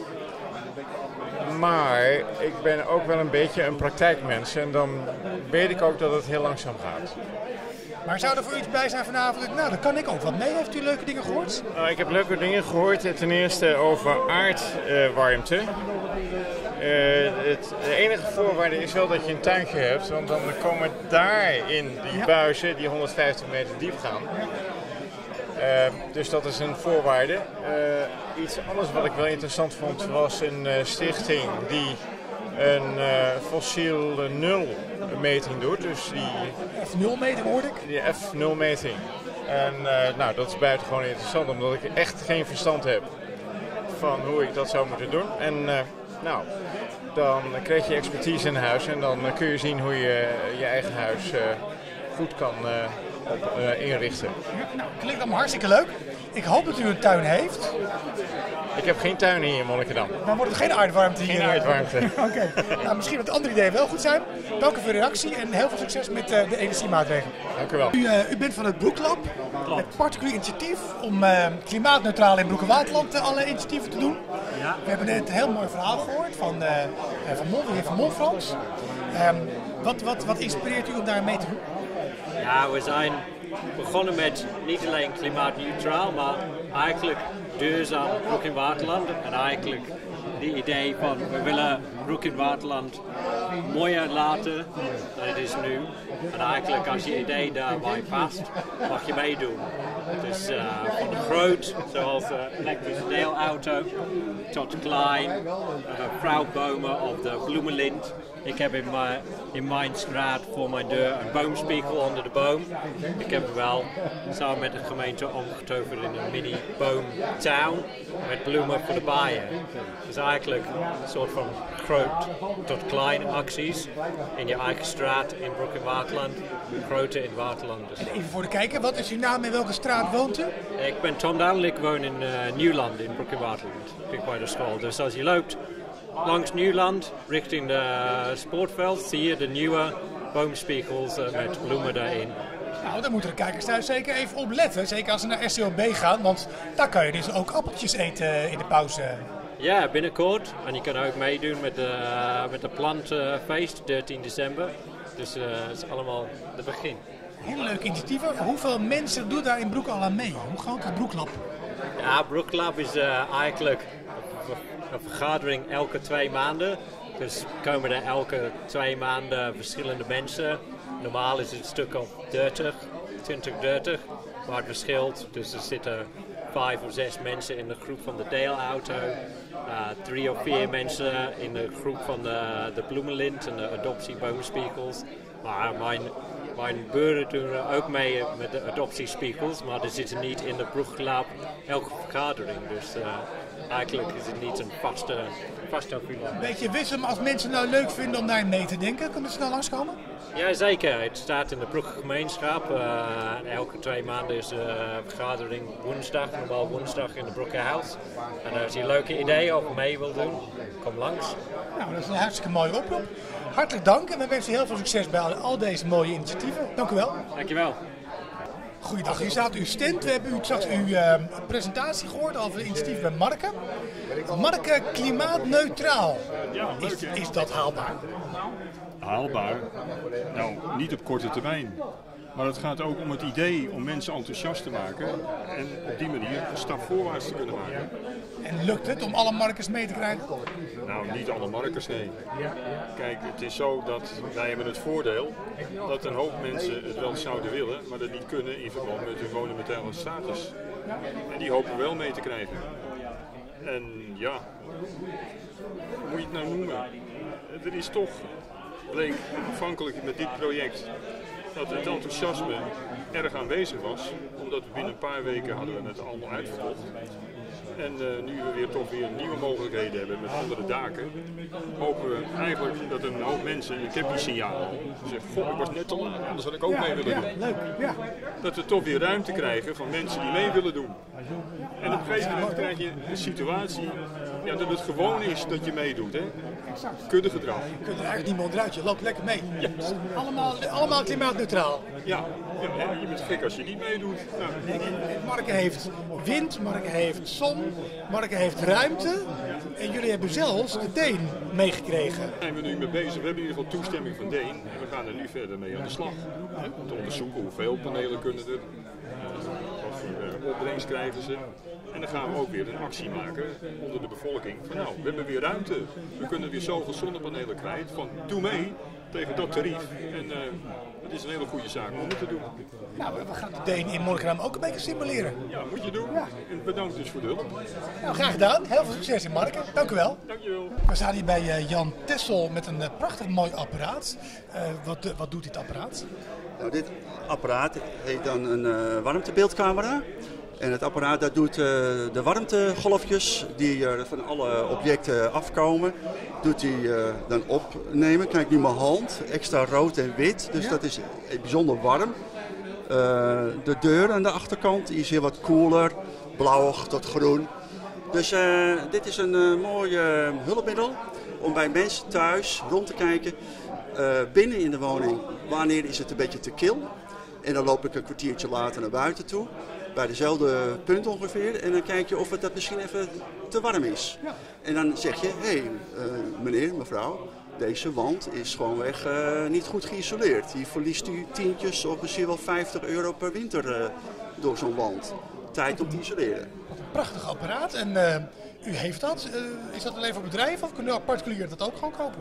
Maar ik ben ook wel een beetje een praktijkmens en dan weet ik ook dat het heel langzaam gaat. Maar zou er voor u iets bij zijn vanavond? Nou, daar kan ik ook wat mee. Heeft u leuke dingen gehoord? Nou, ik heb leuke dingen gehoord. Ten eerste over aardwarmte. Uh, uh, het, de enige voorwaarde is wel dat je een tuintje hebt. Want dan komen daar in die buizen die honderdvijftig meter diep gaan. Uh, dus dat is een voorwaarde. Uh, iets anders wat ik wel interessant vond was een uh, stichting die een uh, fossiel nul meting doet. Dus die F nul meting hoorde ik? Die F nul meting. En uh, nou, dat is buitengewoon interessant omdat ik echt geen verstand heb van hoe ik dat zou moeten doen. En uh, nou, dan krijg je expertise in huis en dan uh, kun je zien hoe je uh, je eigen huis uh, goed kan uh, op, uh, inrichten. Nou, klinkt allemaal hartstikke leuk. Ik hoop dat u een tuin heeft. Ik heb geen tuin hier in Monnikendam. Dan wordt het geen aardwarmte hier. Geen aardwarmte. Oké. Okay. Nou, misschien dat de andere ideeën wel goed zijn. Dank u voor uw reactie en heel veel succes met uh, de energiemaatregelen. Dank u wel. U, uh, u bent van het Broeklab. Het particulier initiatief om uh, klimaatneutraal in Broek en Waterland uh, alle initiatieven te doen. Ja. We hebben net een heel mooi verhaal gehoord van, uh, van Mon, de heer Van Monfrans. Um, wat, wat, wat inspireert u om daar mee te doen? Ja, we zijn begonnen met niet alleen klimaatneutraal, maar eigenlijk duurzaam Broek in Waterland. En eigenlijk het idee van we willen Broek in Waterland mooier laten dan het is nu. En eigenlijk als je idee daarbij past, mag je meedoen. Dus uh, van de groot, zoals de elektrische deelauto, tot klein, uh, fruitbomen of de bloemenlint. Ik heb in mijn, in mijn straat voor mijn deur een boomspiegel onder de boom. Ik heb wel samen met de gemeente omgetoverd in een mini boomtuin met bloemen voor de bijen. Dus eigenlijk een soort van groot tot kleine acties in je eigen straat in Broek in Waterland, grote in Waterland. Dus. En even voor de kijker, wat is uw naam en welke straat woont u? Ik ben Tom Dowdle, ik woon in uh, Nieuwland in Broek in Waterland, kijk bij de school. Dus als je loopt langs Nieuwland richting de sportveld zie je de nieuwe boomspiegels uh, met bloemen daarin. Nou, daar moeten de kijkers thuis zeker even op letten. Zeker als ze naar S C O B gaan, want daar kan je dus ook appeltjes eten in de pauze. Ja, binnenkort. En je kan ook meedoen met de, uh, met de plantfeest, dertien december. Dus uh, het is allemaal het begin. Hele leuke initiatieven. Hoeveel mensen doen daar in Broek al aan mee? Hoe groot is het Broeklab? Ja, Broeklab is uh, eigenlijk een vergadering elke twee maanden. Dus komen er elke twee maanden verschillende mensen. Normaal is het een stuk of dertig, twintig, dertig. Maar het verschilt. Dus er zitten vijf of zes mensen in de groep van de deelauto. Uh, drie of vier mensen in de groep van de, de bloemenlint en de adoptieboomspiegels. Maar mijn, mijn buren doen ook mee met de adoptiespiegels, maar die zitten niet in de Broeglab elke vergadering. Dus uh, eigenlijk is het niet een vaste, vaste fila. Een beetje wisselen, maar als mensen nou leuk vinden om daar mee te denken, kunnen ze dan langskomen? Ja, zeker. Het staat in de Broekgemeenschap. Uh, elke twee maanden is de vergadering woensdag, normaal woensdag in de Broekhuis. En als je een leuke idee of mee wil doen, kom langs. Nou, dat is een hartstikke mooie oproep. Hartelijk dank en we wensen heel veel succes bij al deze mooie initiatieven. Dank u wel. Dankjewel. Goeiedag, hier staat uw stand. We hebben u straks uw uh, presentatie gehoord over het initiatief bij Marke. Marke klimaatneutraal. Is, is dat haalbaar? Haalbaar? Nou, niet op korte termijn. Maar het gaat ook om het idee om mensen enthousiast te maken en op die manier een stap voorwaarts te kunnen maken. En lukt het om alle markers mee te krijgen? Nou, niet alle markers, nee. Kijk, het is zo dat wij hebben het voordeel dat een hoop mensen het wel zouden willen, maar dat niet kunnen in verband met hun monumentale status. En die hopen wel mee te krijgen. En ja, hoe moet je het nou noemen? Er is toch, bleek afhankelijk met dit project, dat het enthousiasme erg aanwezig was, omdat we binnen een paar weken hadden we het allemaal uitverkocht. En uh, nu we weer toch weer nieuwe mogelijkheden hebben met andere daken, hopen we eigenlijk dat een hoop mensen, ik heb die signalen, die zeggen, goh, ik was net te laat, anders had ik ook ja, mee willen ja, doen. Leuk, ja. Dat we toch weer ruimte krijgen van mensen die mee willen doen. En op een gegeven moment krijg je een situatie ja, dat het gewoon is dat je meedoet. Hè? Kuddegedrag. Je kunt er eigenlijk niet meer onderuit, je loopt lekker mee. Ja. Allemaal, allemaal klimaatneutraal. Ja. Ja, je bent gek als je niet meedoet. Ja. Marke heeft wind, Marke heeft zon, Marke heeft ruimte. En jullie hebben zelfs de Deen meegekregen. Daar zijn we nu mee bezig. We hebben in ieder geval toestemming van Deen. En we gaan er nu verder mee aan de slag. Om te onderzoeken hoeveel panelen kunnen er. Wat voor opbrengst krijgen ze. En dan gaan we ook weer een actie maken onder de bevolking. Van nou, we hebben weer ruimte. We kunnen weer zoveel zonnepanelen kwijt. Van doe mee tegen dat tarief. En uh, het is een hele goede zaak om het te doen. Nou, we gaan de Deen in Monnickendam ook een beetje simuleren. Ja, moet je doen. Ja. En bedankt dus voor de hulp. Nou, graag gedaan. Heel veel succes in Marke. Dank u wel. Dankjewel. We staan hier bij uh, Jan Tessel met een uh, prachtig mooi apparaat. Uh, wat, uh, wat doet dit apparaat? Nou, dit apparaat heet dan een uh, warmtebeeldcamera. En het apparaat dat doet uh, de warmtegolfjes die uh, van alle objecten afkomen, doet hij uh, dan opnemen. Kijk nu mijn hand, extra rood en wit, dus ja. Dat is bijzonder warm. Uh, de deur aan de achterkant die is heel wat koeler, blauwig tot groen. Dus uh, dit is een uh, mooi uh, hulpmiddel om bij mensen thuis rond te kijken. Uh, binnen in de woning, wanneer is het een beetje te kil? En dan loop ik een kwartiertje later naar buiten toe. Bij dezelfde punt ongeveer. En dan kijk je of het dat misschien even te warm is. Ja. En dan zeg je, hé hey, uh, meneer, mevrouw, deze wand is gewoonweg uh, niet goed geïsoleerd. Hier verliest u tientjes of misschien wel vijftig euro per winter uh, door zo'n wand. Tijd om te isoleren. Prachtig apparaat. En uh, u heeft dat. Uh, is dat alleen voor bedrijven of kunnen particulieren dat ook gewoon kopen?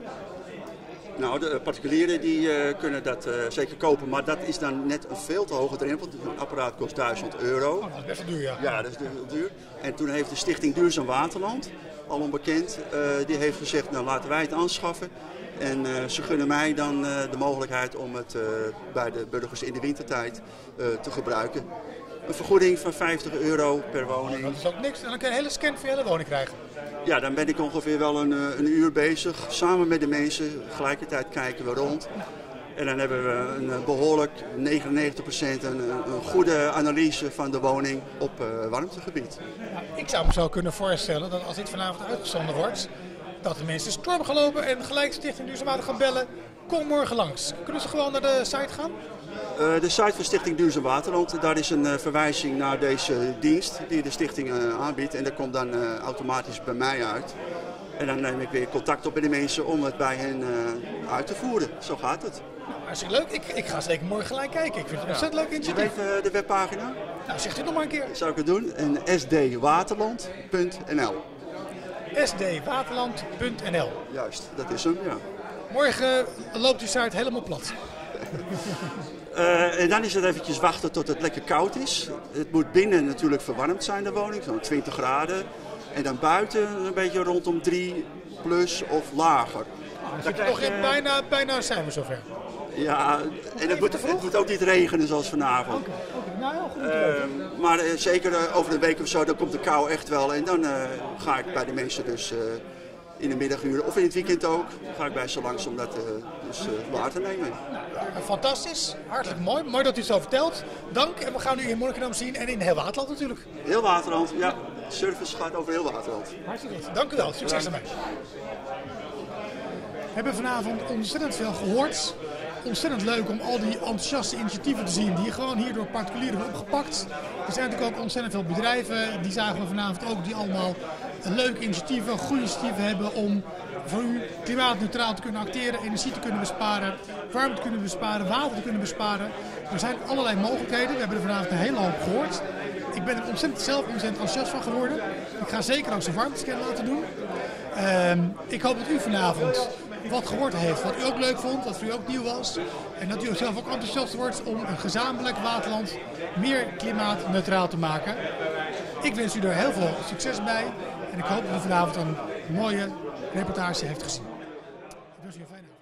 Nou, de particulieren die uh, kunnen dat uh, zeker kopen, maar dat is dan net een veel te hoge drempel. Het apparaat kost duizend euro. Oh, dat is best wel duur, ja. Ja, dat is heel duur. En toen heeft de Stichting Duurzaam Waterland, al onbekend, uh, die heeft gezegd, nou laten wij het aanschaffen. En uh, ze gunnen mij dan uh, de mogelijkheid om het uh, bij de burgers in de wintertijd uh, te gebruiken. Een vergoeding van vijftig euro per woning. Dat is ook niks. En dan kun je een hele scan voor je hele woning krijgen. Ja, dan ben ik ongeveer wel een, een uur bezig. Samen met de mensen. Tegelijkertijd kijken we rond. En dan hebben we een behoorlijk negenennegentig procent een, een goede analyse van de woning op uh, warmtegebied. Ik zou me zo kunnen voorstellen dat als dit vanavond uitgezonden wordt, dat de mensen storm gaan lopen en gelijk Stichting Duurzaam Water gaan bellen. Kom morgen langs. Kunnen ze gewoon naar de site gaan? Uh, de site van Stichting Duurzaam Waterland, daar is een uh, verwijzing naar deze dienst die de stichting uh, aanbiedt. En dat komt dan uh, automatisch bij mij uit. En dan neem ik weer contact op met de mensen om het bij hen uh, uit te voeren. Zo gaat het. Nou, hartstikke leuk. Ik, ik ga zeker morgen gelijk kijken. Ik vind het een ontzettend leuk initiatief. Je weet uh, de webpagina? Nou, zegt u nog maar een keer. Zou ik het doen? En s d waterland punt n l. s d waterland punt n l. Juist, dat is hem, ja. Morgen loopt die site helemaal plat. Uh, en dan is het eventjes wachten tot het lekker koud is. Het moet binnen natuurlijk verwarmd zijn, de woning, zo'n twintig graden. En dan buiten een beetje rondom drie plus of lager. Dan zit je nog in, bijna, bijna zijn we zover. Ja, en het moet, het moet ook niet regenen zoals vanavond. Oké, okay. Nou ja, goed. Uh, maar uh, zeker uh, over een week of zo, dan komt de kou echt wel. En dan uh, ga ik bij de mensen dus uh, in de middaguren of in het weekend ook, ga ik bij ze langs om dat uh, dus, uh, waar te nemen. Fantastisch, hartelijk mooi. Mooi dat u het zo vertelt. Dank en we gaan u in Monnikendam zien en in heel Waterland natuurlijk. Heel Waterland, ja. De service gaat over heel Waterland. Hartstikke goed. Dank u wel. Succes ermee. We hebben vanavond ontzettend veel gehoord. Ontzettend leuk om al die enthousiaste initiatieven te zien die gewoon hier door particulieren worden opgepakt. Er zijn natuurlijk ook ontzettend veel bedrijven, die zagen we vanavond ook, die allemaal leuke initiatieven, goede initiatieven hebben om voor u klimaatneutraal te kunnen acteren, energie te kunnen besparen, warmte te kunnen besparen, water te kunnen besparen. Er zijn allerlei mogelijkheden. We hebben er vanavond een hele hoop gehoord. Ik ben er ontzettend zelf ontzettend enthousiast van geworden. Ik ga zeker ook zijn warmtescan laten doen. Um, ik hoop dat u vanavond wat gehoord heeft, wat u ook leuk vond, wat voor u ook nieuw was. En dat u zelf ook enthousiast wordt om een gezamenlijk Waterland meer klimaatneutraal te maken. Ik wens u er heel veel succes bij. En ik hoop dat u vanavond een mooie reportage heeft gezien. Ik wens u een fijne avond.